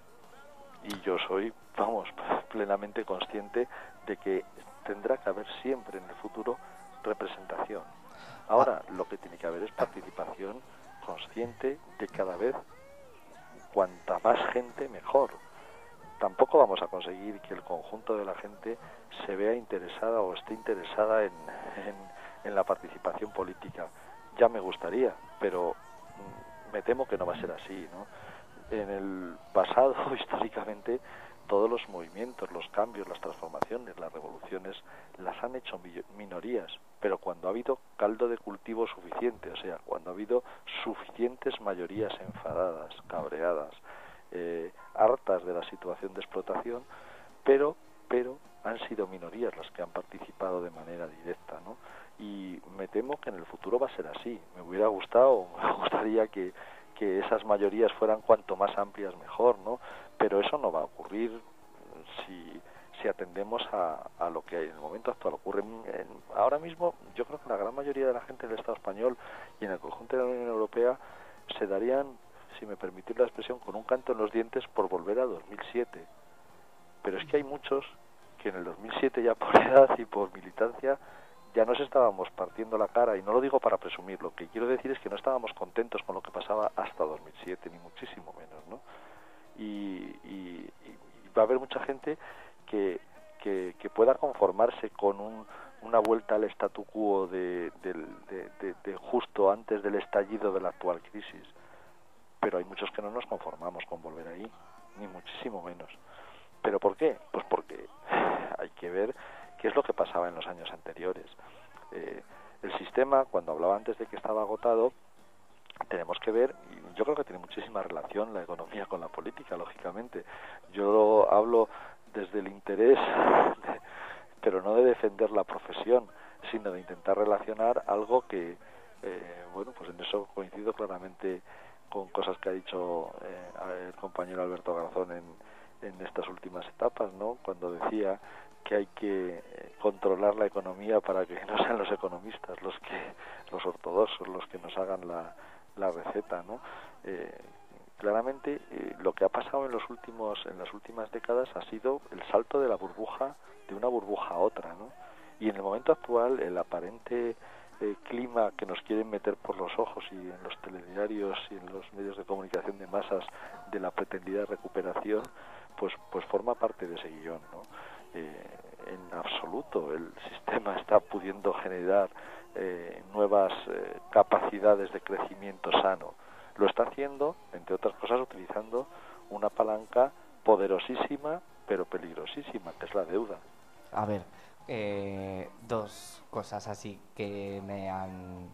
Y yo soy, vamos, plenamente consciente de que tendrá que haber siempre en el futuro representación. Ahora, lo que tiene que haber es participación consciente de cada vez cuanta más gente mejor. Tampoco vamos a conseguir que el conjunto de la gente se vea interesada o esté interesada en, en, en la participación política. Ya me gustaría, pero me temo que no va a ser así, ¿no? En el pasado, históricamente, todos los movimientos, los cambios, las transformaciones, las revoluciones, las han hecho minorías, pero cuando ha habido caldo de cultivo suficiente, o sea, cuando ha habido suficientes mayorías enfadadas, cabreadas, eh, hartas de la situación de explotación, pero, pero han sido minorías las que han participado de manera directa, ¿no? Y me temo que en el futuro va a ser así. Me hubiera gustado, me gustaría que que esas mayorías fueran cuanto más amplias mejor, ¿no? Pero eso no va a ocurrir si, si atendemos a, a lo que en el momento actual ocurre. En, en, ahora mismo yo creo que la gran mayoría de la gente del Estado español y en el conjunto de la Unión Europea se darían, si me permitís la expresión, con un canto en los dientes por volver a dos mil siete. Pero es que hay muchos que en el dos mil siete ya por edad y por militancia ya nos estábamos partiendo la cara, y no lo digo para presumir, lo que quiero decir es que no estábamos contentos con lo que pasaba hasta dos mil siete, ni muchísimo menos, ¿no? Y, y, y va a haber mucha gente que, que, que pueda conformarse con un, una vuelta al statu quo de, de, de, de, de justo antes del estallido de la actual crisis, pero hay muchos que no nos conformamos con volver ahí, ni muchísimo menos. ¿Pero por qué? Pues porque hay que ver ¿Qué es lo que pasaba en los años anteriores? Eh, el sistema, cuando hablaba antes de que estaba agotado, tenemos que ver, y yo creo que tiene muchísima relación la economía con la política, lógicamente. Yo hablo desde el interés, de, pero no de defender la profesión, sino de intentar relacionar algo que, eh, bueno, pues en eso coincido claramente con cosas que ha dicho eh, el compañero Alberto Garzón en, en estas últimas etapas, ¿no? Cuando decía que hay que eh, controlar la economía para que no sean los economistas los que los ortodoxos los que nos hagan la, la receta, ¿no? Eh, claramente eh, lo que ha pasado en los últimos en las últimas décadas ha sido el salto de la burbuja de una burbuja a otra, ¿no? Y en el momento actual el aparente eh, clima que nos quieren meter por los ojos y en los telediarios y en los medios de comunicación de masas de la pretendida recuperación, pues pues forma parte de ese guión, ¿no? Eh, en absoluto el sistema está pudiendo generar eh, nuevas eh, capacidades de crecimiento sano. Lo está haciendo, entre otras cosas, utilizando una palanca poderosísima pero peligrosísima, que es la deuda. A ver, eh, dos cosas así que me han...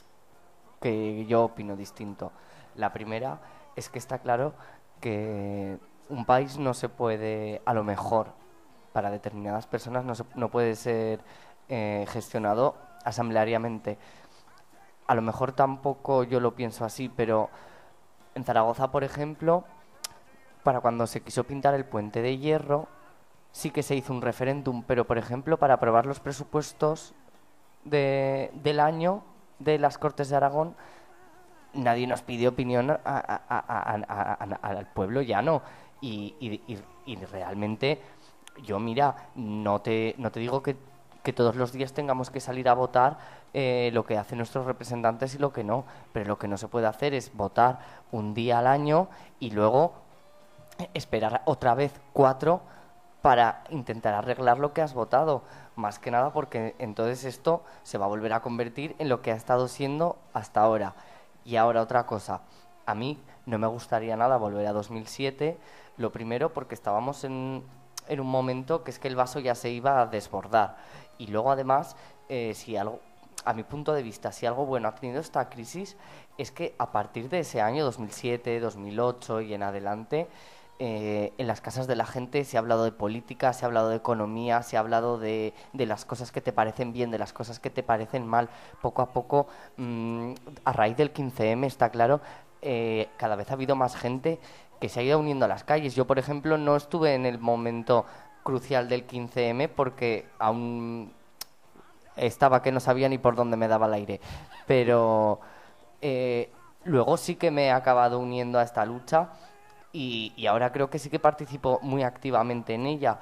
que yo opino distinto. La primera es que está claro que un país no se puede, a lo mejor, para determinadas personas, no, se, no puede ser eh, gestionado asambleariamente. A lo mejor tampoco yo lo pienso así, pero en Zaragoza, por ejemplo, para cuando se quiso pintar el puente de hierro, sí que se hizo un referéndum, pero por ejemplo, para aprobar los presupuestos de, del año de las Cortes de Aragón, nadie nos pidió opinión a, a, a, a, a, al pueblo llano. Y, y, y, y realmente, yo mira, no te, no te digo que, que todos los días tengamos que salir a votar eh, lo que hacen nuestros representantes y lo que no, pero lo que no se puede hacer es votar un día al año y luego esperar otra vez cuatro para intentar arreglar lo que has votado, más que nada porque entonces esto se va a volver a convertir en lo que ha estado siendo hasta ahora. Y ahora otra cosa, a mí no me gustaría nada volver a dos mil siete, lo primero porque estábamos en, en un momento que es que el vaso ya se iba a desbordar, y luego además, eh, si algo, a mi punto de vista, si algo bueno ha tenido esta crisis, es que a partir de ese año dos mil siete, dos mil ocho y en adelante, Eh, en las casas de la gente se ha hablado de política, se ha hablado de economía, se ha hablado de, de las cosas que te parecen bien, de las cosas que te parecen mal. Poco a poco, mmm, a raíz del quince eme, está claro, eh, cada vez ha habido más gente que se ha ido uniendo a las calles. Yo, por ejemplo, no estuve en el momento crucial del quince eme porque aún estaba que no sabía ni por dónde me daba el aire. Pero eh, luego sí que me he acabado uniendo a esta lucha. Y, y ahora creo que sí que participo muy activamente en ella.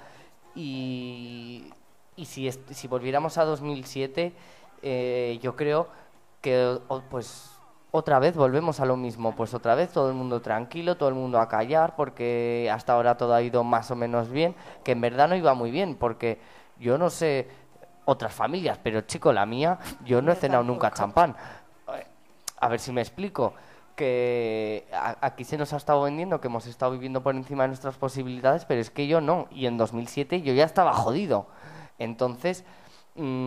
Y, y si, est- si volviéramos a dos mil siete, eh, yo creo que o- pues otra vez volvemos a lo mismo. Pues otra vez todo el mundo tranquilo, todo el mundo a callar, porque hasta ahora todo ha ido más o menos bien, que en verdad no iba muy bien, porque yo no sé otras familias, pero chico, la mía, yo no he Yo cenado nunca tampoco. champán. Eh, A ver si me explico. Que a- aquí se nos ha estado vendiendo que hemos estado viviendo por encima de nuestras posibilidades, pero es que yo no. Y en dos mil siete yo ya estaba jodido. Entonces, mm,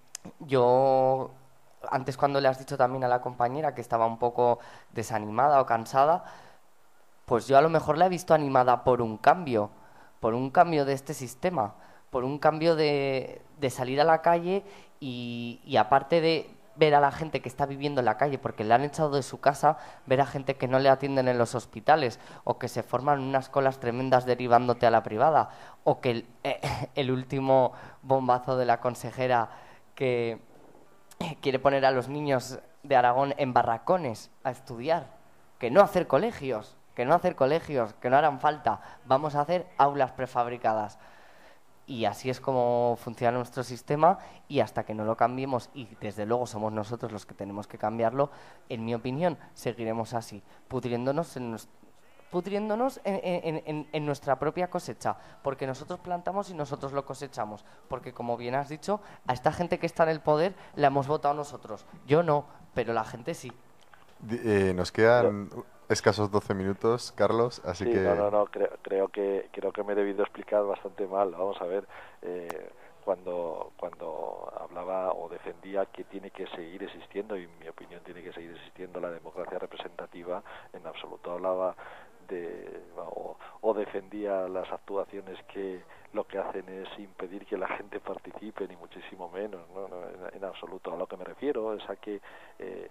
yo antes cuando le has dicho también a la compañera que estaba un poco desanimada o cansada, pues yo a lo mejor la he visto animada por un cambio, por un cambio de este sistema, por un cambio de, de salir a la calle y, y aparte de ver a la gente que está viviendo en la calle porque le han echado de su casa, ver a gente que no le atienden en los hospitales o que se forman unas colas tremendas derivándote a la privada o que el, eh, el último bombazo de la consejera que quiere poner a los niños de Aragón en barracones a estudiar, que no hacer colegios, que no hacer colegios, que no harán falta, vamos a hacer aulas prefabricadas. Y así es como funciona nuestro sistema y hasta que no lo cambiemos, y desde luego somos nosotros los que tenemos que cambiarlo, en mi opinión, seguiremos así, pudriéndonos en, nues- pudriéndonos en, en- en- en nuestra propia cosecha, porque nosotros plantamos y nosotros lo cosechamos, porque como bien has dicho, a esta gente que está en el poder la hemos votado nosotros, yo no, pero la gente sí. Di- eh, nos quedan escasos doce minutos, Carlos, así Sí, que... no, no, no, creo, creo que creo que me he debido explicar bastante mal. Vamos a ver, eh, cuando cuando hablaba o defendía que tiene que seguir existiendo, y en mi opinión tiene que seguir existiendo la democracia representativa, en absoluto hablaba de o, o defendía las actuaciones que lo que hacen es impedir que la gente participe, ni muchísimo menos, ¿no? No, en, en absoluto. A lo que me refiero es a que eh,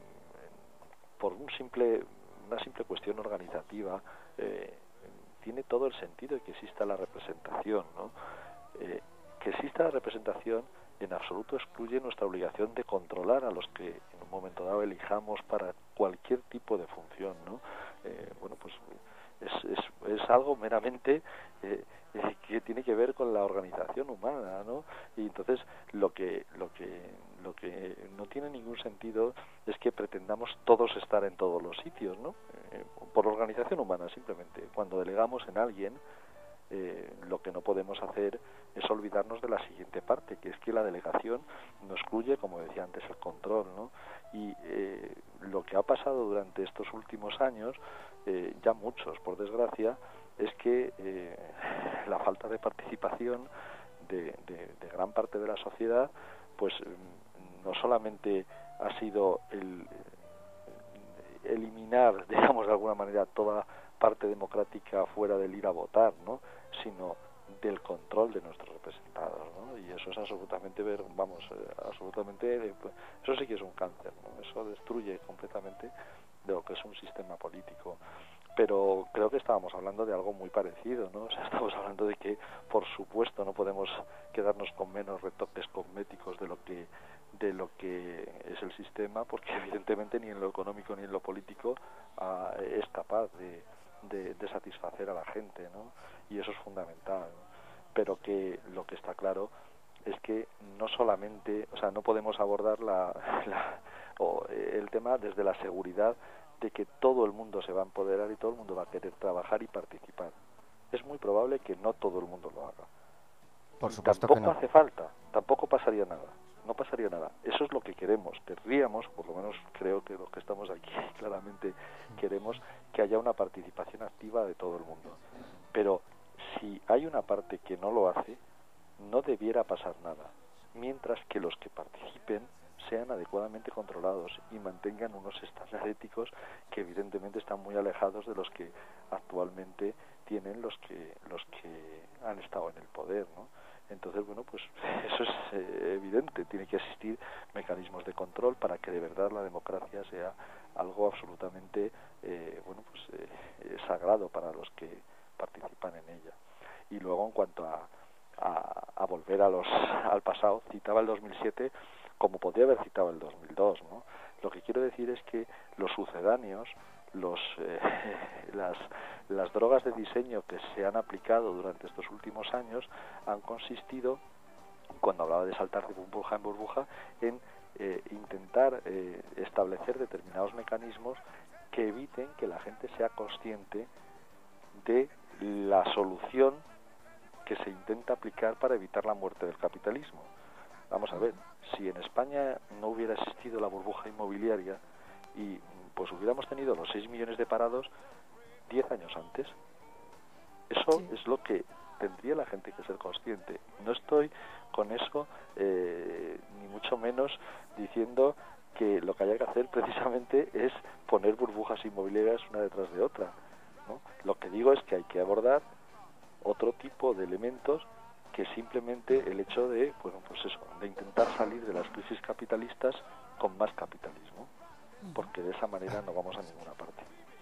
por un simple una simple cuestión organizativa eh, tiene todo el sentido de que exista la representación, ¿no? Eh, que exista la representación en absoluto excluye nuestra obligación de controlar a los que en un momento dado elijamos para cualquier tipo de función, ¿no? Eh, bueno, pues es, es, es algo meramente eh, eh, que tiene que ver con la organización humana, ¿no? Y entonces lo que lo que lo que no tiene ningún sentido es que pretendamos todos estar en todos los sitios, ¿no? Eh, por organización humana, simplemente. Cuando delegamos en alguien, Eh, lo que no podemos hacer es olvidarnos de la siguiente parte, que es que la delegación no excluye, como decía antes, el control, ¿no? Y eh, lo que ha pasado durante estos últimos años, eh, ya muchos, por desgracia, es que eh, la falta de participación de, de, de gran parte de la sociedad, pues no solamente ha sido el eliminar, digamos de alguna manera, toda parte democrática fuera del ir a votar, ¿no? Sino del control de nuestros representados, ¿no? Y eso es absolutamente, vamos, eh, absolutamente, eh, eso sí que es un cáncer, ¿no? Eso destruye completamente de lo que es un sistema político. Pero creo que estábamos hablando de algo muy parecido, ¿no? O sea, estamos hablando de que, por supuesto, no podemos quedarnos con menos retoques cosméticos de lo que de lo que es el sistema, porque evidentemente ni en lo económico ni en lo político ah, es capaz de, de, de satisfacer a la gente, ¿no? Y eso es fundamental, ¿no? Pero que lo que está claro es que no solamente, o sea, no podemos abordar la, la o el tema desde la seguridad de que todo el mundo se va a empoderar y todo el mundo va a querer trabajar y participar. Es muy probable que no todo el mundo lo haga. Por supuesto tampoco que no. hace falta, tampoco pasaría nada, no pasaría nada. Eso es lo que queremos, querríamos, por lo menos creo que los que estamos aquí claramente queremos que haya una participación activa de todo el mundo. Pero si hay una parte que no lo hace, no debiera pasar nada, mientras que los que participen sean adecuadamente controlados y mantengan unos estándares éticos que evidentemente están muy alejados de los que actualmente tienen los que los que han estado en el poder, ¿no? Entonces, bueno, pues eso es eh, evidente, tiene que existir mecanismos de control para que de verdad la democracia sea algo absolutamente eh, bueno, pues eh, sagrado para los que participan en ella. Y luego, en cuanto a, a, a volver a los al pasado, citaba el dos mil siete como podría haber citado el dos mil dos, ¿no? Lo que quiero decir es que los sucedáneos, los eh, las las drogas de diseño que se han aplicado durante estos últimos años han consistido, cuando hablaba de saltar de burbuja en burbuja, en eh, intentar eh, establecer determinados mecanismos que eviten que la gente sea consciente de la solución que se intenta aplicar para evitar la muerte del capitalismo. Vamos a ver, si en España no hubiera existido la burbuja inmobiliaria y pues hubiéramos tenido los seis millones de parados diez años antes, eso sí. Es lo que tendría la gente que ser consciente. No estoy con eso eh, ni mucho menos diciendo que lo que haya que hacer precisamente es poner burbujas inmobiliarias una detrás de otra, ¿no? Lo que digo es que hay que abordar otro tipo de elementos que simplemente el hecho de, bueno, pues eso, de intentar salir de las crisis capitalistas con más capitalismo, porque de esa manera no vamos a ninguna parte.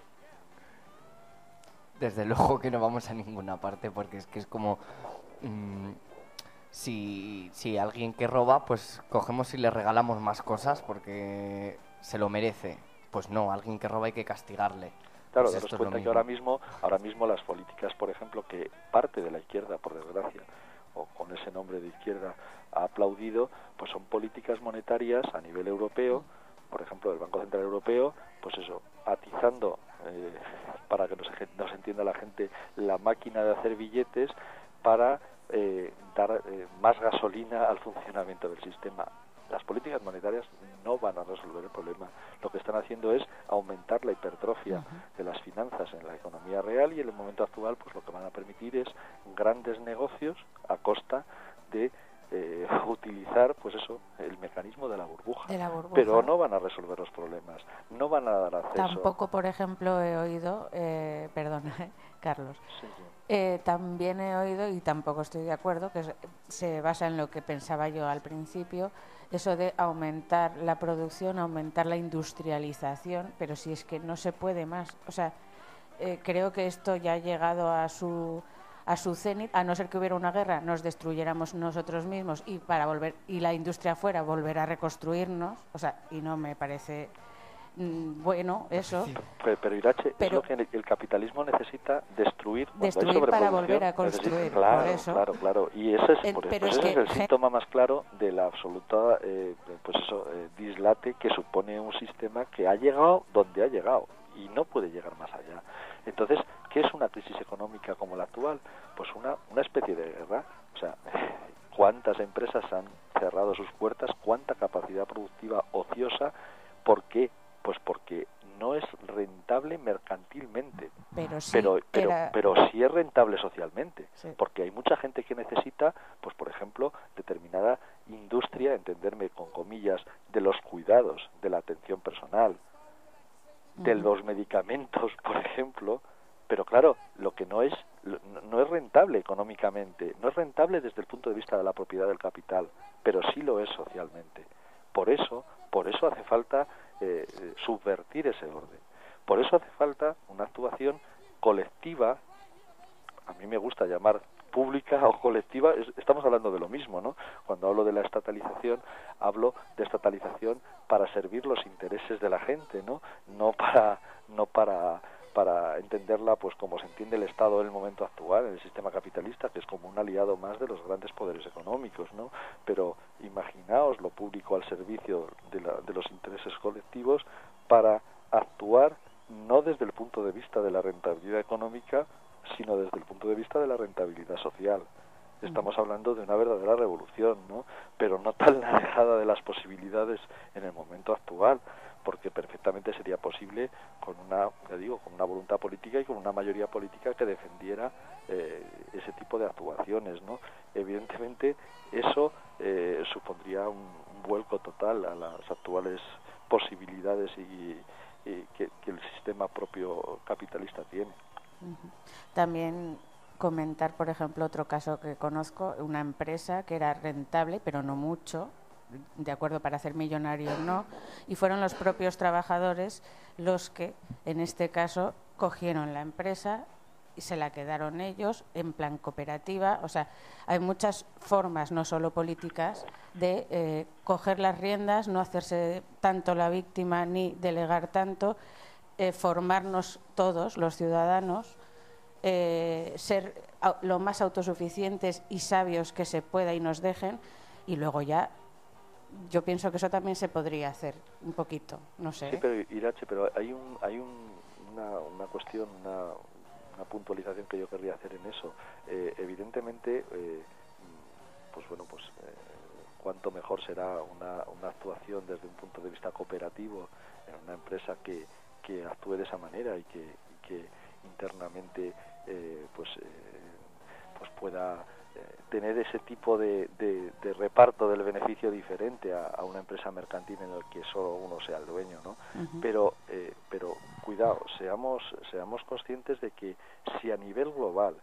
Desde luego que no vamos a ninguna parte, porque es que es como mmm, si, si alguien que roba, pues cogemos y le regalamos más cosas porque se lo merece. Pues no, alguien que roba hay que castigarle. Claro, pues daros cuenta que ahora mismo, ahora mismo las políticas, por ejemplo, que parte de la izquierda, por desgracia, o con ese nombre de izquierda, ha aplaudido, pues son políticas monetarias a nivel europeo, por ejemplo, del Banco Central Europeo, pues eso, atizando, eh, para que nos, nos entienda la gente, la máquina de hacer billetes para eh, dar eh, más gasolina al funcionamiento del sistema. Las políticas monetarias no van a resolver el problema. Lo que están haciendo es aumentar la hipertrofia uh-huh. de las finanzas en la economía real, y en el momento actual pues lo que van a permitir es grandes negocios a costa de eh, utilizar, pues eso, el mecanismo de la burbuja. De la burbuja. Pero no van a resolver los problemas, no van a dar acceso. Tampoco, por ejemplo, he oído, eh, perdona, eh, Carlos, Sí, sí. eh, también he oído, y tampoco estoy de acuerdo, que se- se basa en lo que pensaba yo al principio, eso de aumentar la producción, aumentar la industrialización, pero si es que no se puede más. O sea, eh, creo que esto ya ha llegado a su a su cenit, a no ser que hubiera una guerra, nos destruyéramos nosotros mismos y para volver y la industria fuera volver a reconstruirnos, o sea, y no me parece mm, bueno eso. Pero, pero Irache, Pero- es lo que el, el capitalismo necesita, destruir, cuando hay Destruir para sobreproducción, volver a necesita- construir, claro, por eso. claro, claro. Y ese es, El- por- pero pues es ese es que el gen- síntoma más claro de la absoluta, eh, pues eso, eh, dislate que supone un sistema que ha llegado donde ha llegado y no puede llegar más allá. Entonces, ¿qué es una crisis económica como la actual? Pues una, una especie de guerra. O sea, ¿cuántas empresas han cerrado sus puertas? ¿Cuánta capacidad productiva ociosa? ¿Por qué? Pues porque no es rentable mercantilmente, Pero sí pero pero era- pero sí es rentable socialmente, Sí. porque hay mucha gente que necesita, pues por ejemplo, determinada industria, entenderme con comillas, de los cuidados, de la atención personal, de Ujú. los medicamentos, por ejemplo, pero claro, lo que no es lo- no es rentable económicamente, no es rentable desde el punto de vista de la propiedad del capital, pero sí lo es socialmente. Por eso, por eso hace falta eh, eh, subvertir ese orden. Por eso hace falta una actuación colectiva, a mí me gusta llamar pública o colectiva, es- estamos hablando de lo mismo, ¿no? Cuando hablo de la estatalización, hablo de estatalización para servir los intereses de la gente, ¿no? No para no para para entenderla pues como se entiende el Estado en el momento actual, en el sistema capitalista, que es como un aliado más de los grandes poderes económicos, ¿no? Pero imaginaos lo público al servicio de, la- de los intereses colectivos para actuar no desde el punto de vista de la rentabilidad económica, sino desde el punto de vista de la rentabilidad social. Estamos hablando de una verdadera revolución, ¿no? Pero no tan alejada de las posibilidades en el momento actual, porque perfectamente sería posible con una, ya digo, con una voluntad política y con una mayoría política que defendiera eh, ese tipo de actuaciones, ¿no? Evidentemente eso eh, supondría un, un vuelco total a las actuales posibilidades y, y que, que el sistema propio capitalista tiene. Ujú. También comentar, por ejemplo, otro caso que conozco, una empresa que era rentable, pero no mucho, de acuerdo, para hacer millonarios no, y fueron los propios trabajadores los que, en este caso, cogieron la empresa y se la quedaron ellos en plan cooperativa. O sea, hay muchas formas, no solo políticas, de eh, coger las riendas, no hacerse tanto la víctima ni delegar tanto, eh, formarnos todos, los ciudadanos, eh, ser au- lo más autosuficientes y sabios que se pueda y nos dejen, y luego ya yo pienso que eso también se podría hacer un poquito, no sé. Sí, pero Irache, pero hay un hay un, una, una cuestión, una, una puntualización que yo querría hacer en eso. Eh, evidentemente, eh, pues bueno, pues eh, cuánto mejor será una, una actuación desde un punto de vista cooperativo en una empresa que, que actúe de esa manera y que, y que internamente eh, pues eh, pues pueda eh, tener ese tipo de, de, de reparto del beneficio diferente a, a una empresa mercantil en el que solo uno sea el dueño, ¿no? Ujú. Pero eh, pero cuidado, seamos seamos conscientes de que si a nivel global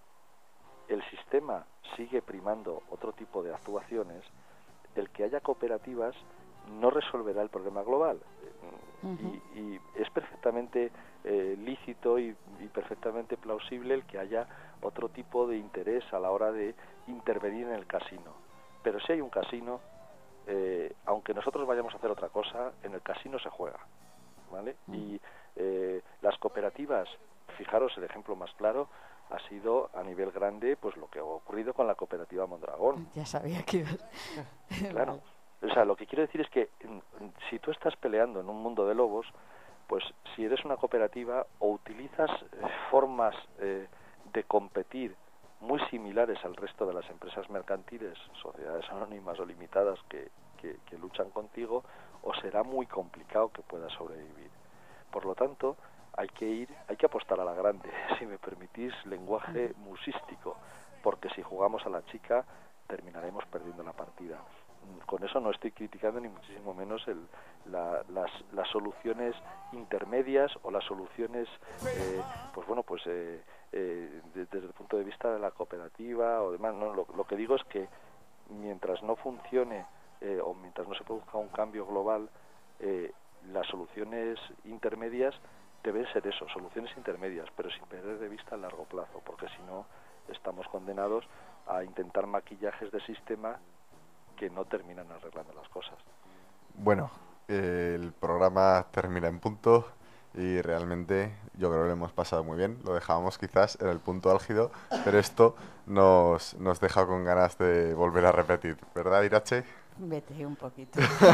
el sistema sigue primando otro tipo de actuaciones, el que haya cooperativas no resolverá el problema global. Ujú. y, y es perfectamente eh, lícito y, y perfectamente plausible el que haya otro tipo de interés a la hora de intervenir en el casino. Pero si hay un casino, eh, aunque nosotros vayamos a hacer otra cosa, en el casino se juega, ¿vale? Ujú. Y eh, las cooperativas, fijaros el ejemplo más claro, ha sido a nivel grande pues lo que ha ocurrido con la cooperativa Mondragón. Ya sabía que ibas. Claro. O sea, lo que quiero decir es que mm, si tú estás peleando en un mundo de lobos, pues si eres una cooperativa o utilizas eh, formas eh, de competir muy similares al resto de las empresas mercantiles, sociedades anónimas o limitadas que, que, que luchan contigo, o será muy complicado que puedas sobrevivir. Por lo tanto, hay que ir, hay que apostar a la grande, si me permitís lenguaje musístico, porque si jugamos a la chica, terminaremos perdiendo la partida. Con eso no estoy criticando ni muchísimo menos el, la, las, las soluciones intermedias o las soluciones, eh, pues bueno, pues eh, eh, desde el punto de vista de la cooperativa o demás. No, lo, lo que digo es que mientras no funcione eh, o mientras no se produzca un cambio global, eh, las soluciones intermedias deben ser eso, soluciones intermedias, pero sin perder de vista el largo plazo, porque si no estamos condenados a intentar maquillajes de sistema que no terminan arreglando las cosas. Bueno, eh, el programa termina en punto y realmente yo creo que lo hemos pasado muy bien. Lo dejábamos quizás en el punto álgido, pero esto nos, nos deja con ganas de volver a repetir, ¿verdad, Irache? Vete un poquito.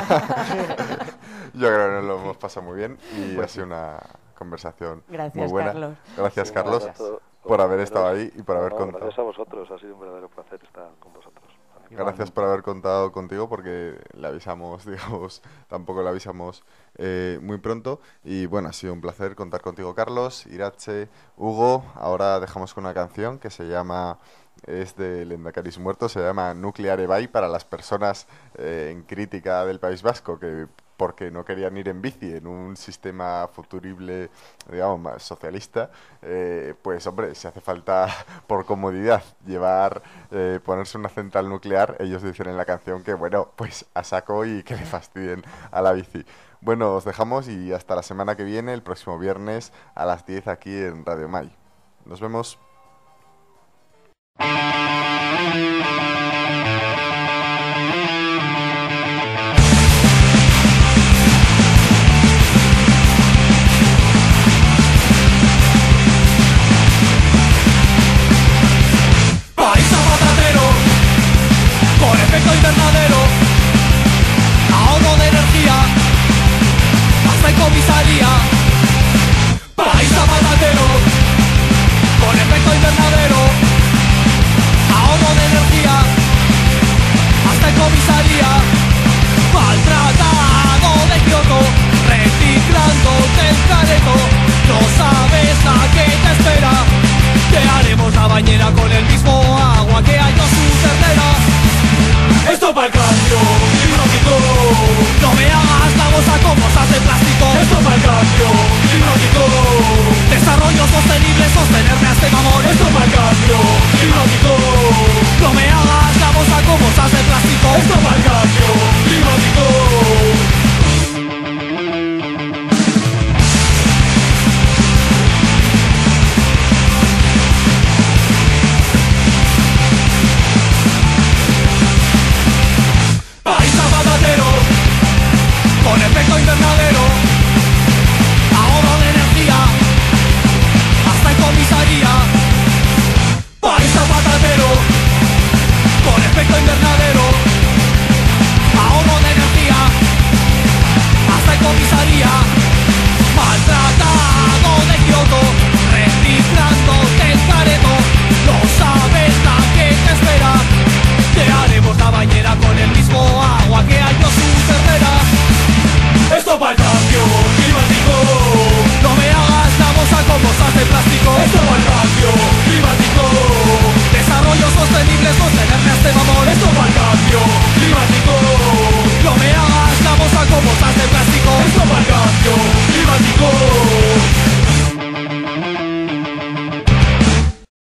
Yo creo que nos lo hemos pasado muy bien y Pues ha sido una conversación Gracias, muy buena. Carlos. Gracias, Sí, Carlos, gracias. por haber estado ahí y por haber No, contado. gracias a vosotros, ha sido un verdadero placer estar con vosotros. Gracias por haber contado contigo porque le avisamos, digamos, tampoco le avisamos eh, muy pronto. Y bueno, ha sido un placer contar contigo, Carlos, Irache, Hugo. Ahora dejamos con una canción que se llama, es de Lehendakaris Muerto, se llama Nuclear Bay para las personas eh, en crítica del País Vasco que porque no querían ir en bici en un sistema futurible, digamos, más socialista, eh, pues hombre, si hace falta por comodidad llevar, eh, ponerse una central nuclear, ellos dicen en la canción que bueno, pues a saco y que le fastidien a la bici. Bueno, os dejamos y hasta la semana que viene, el próximo viernes a las diez aquí en Radio Mai. Nos vemos.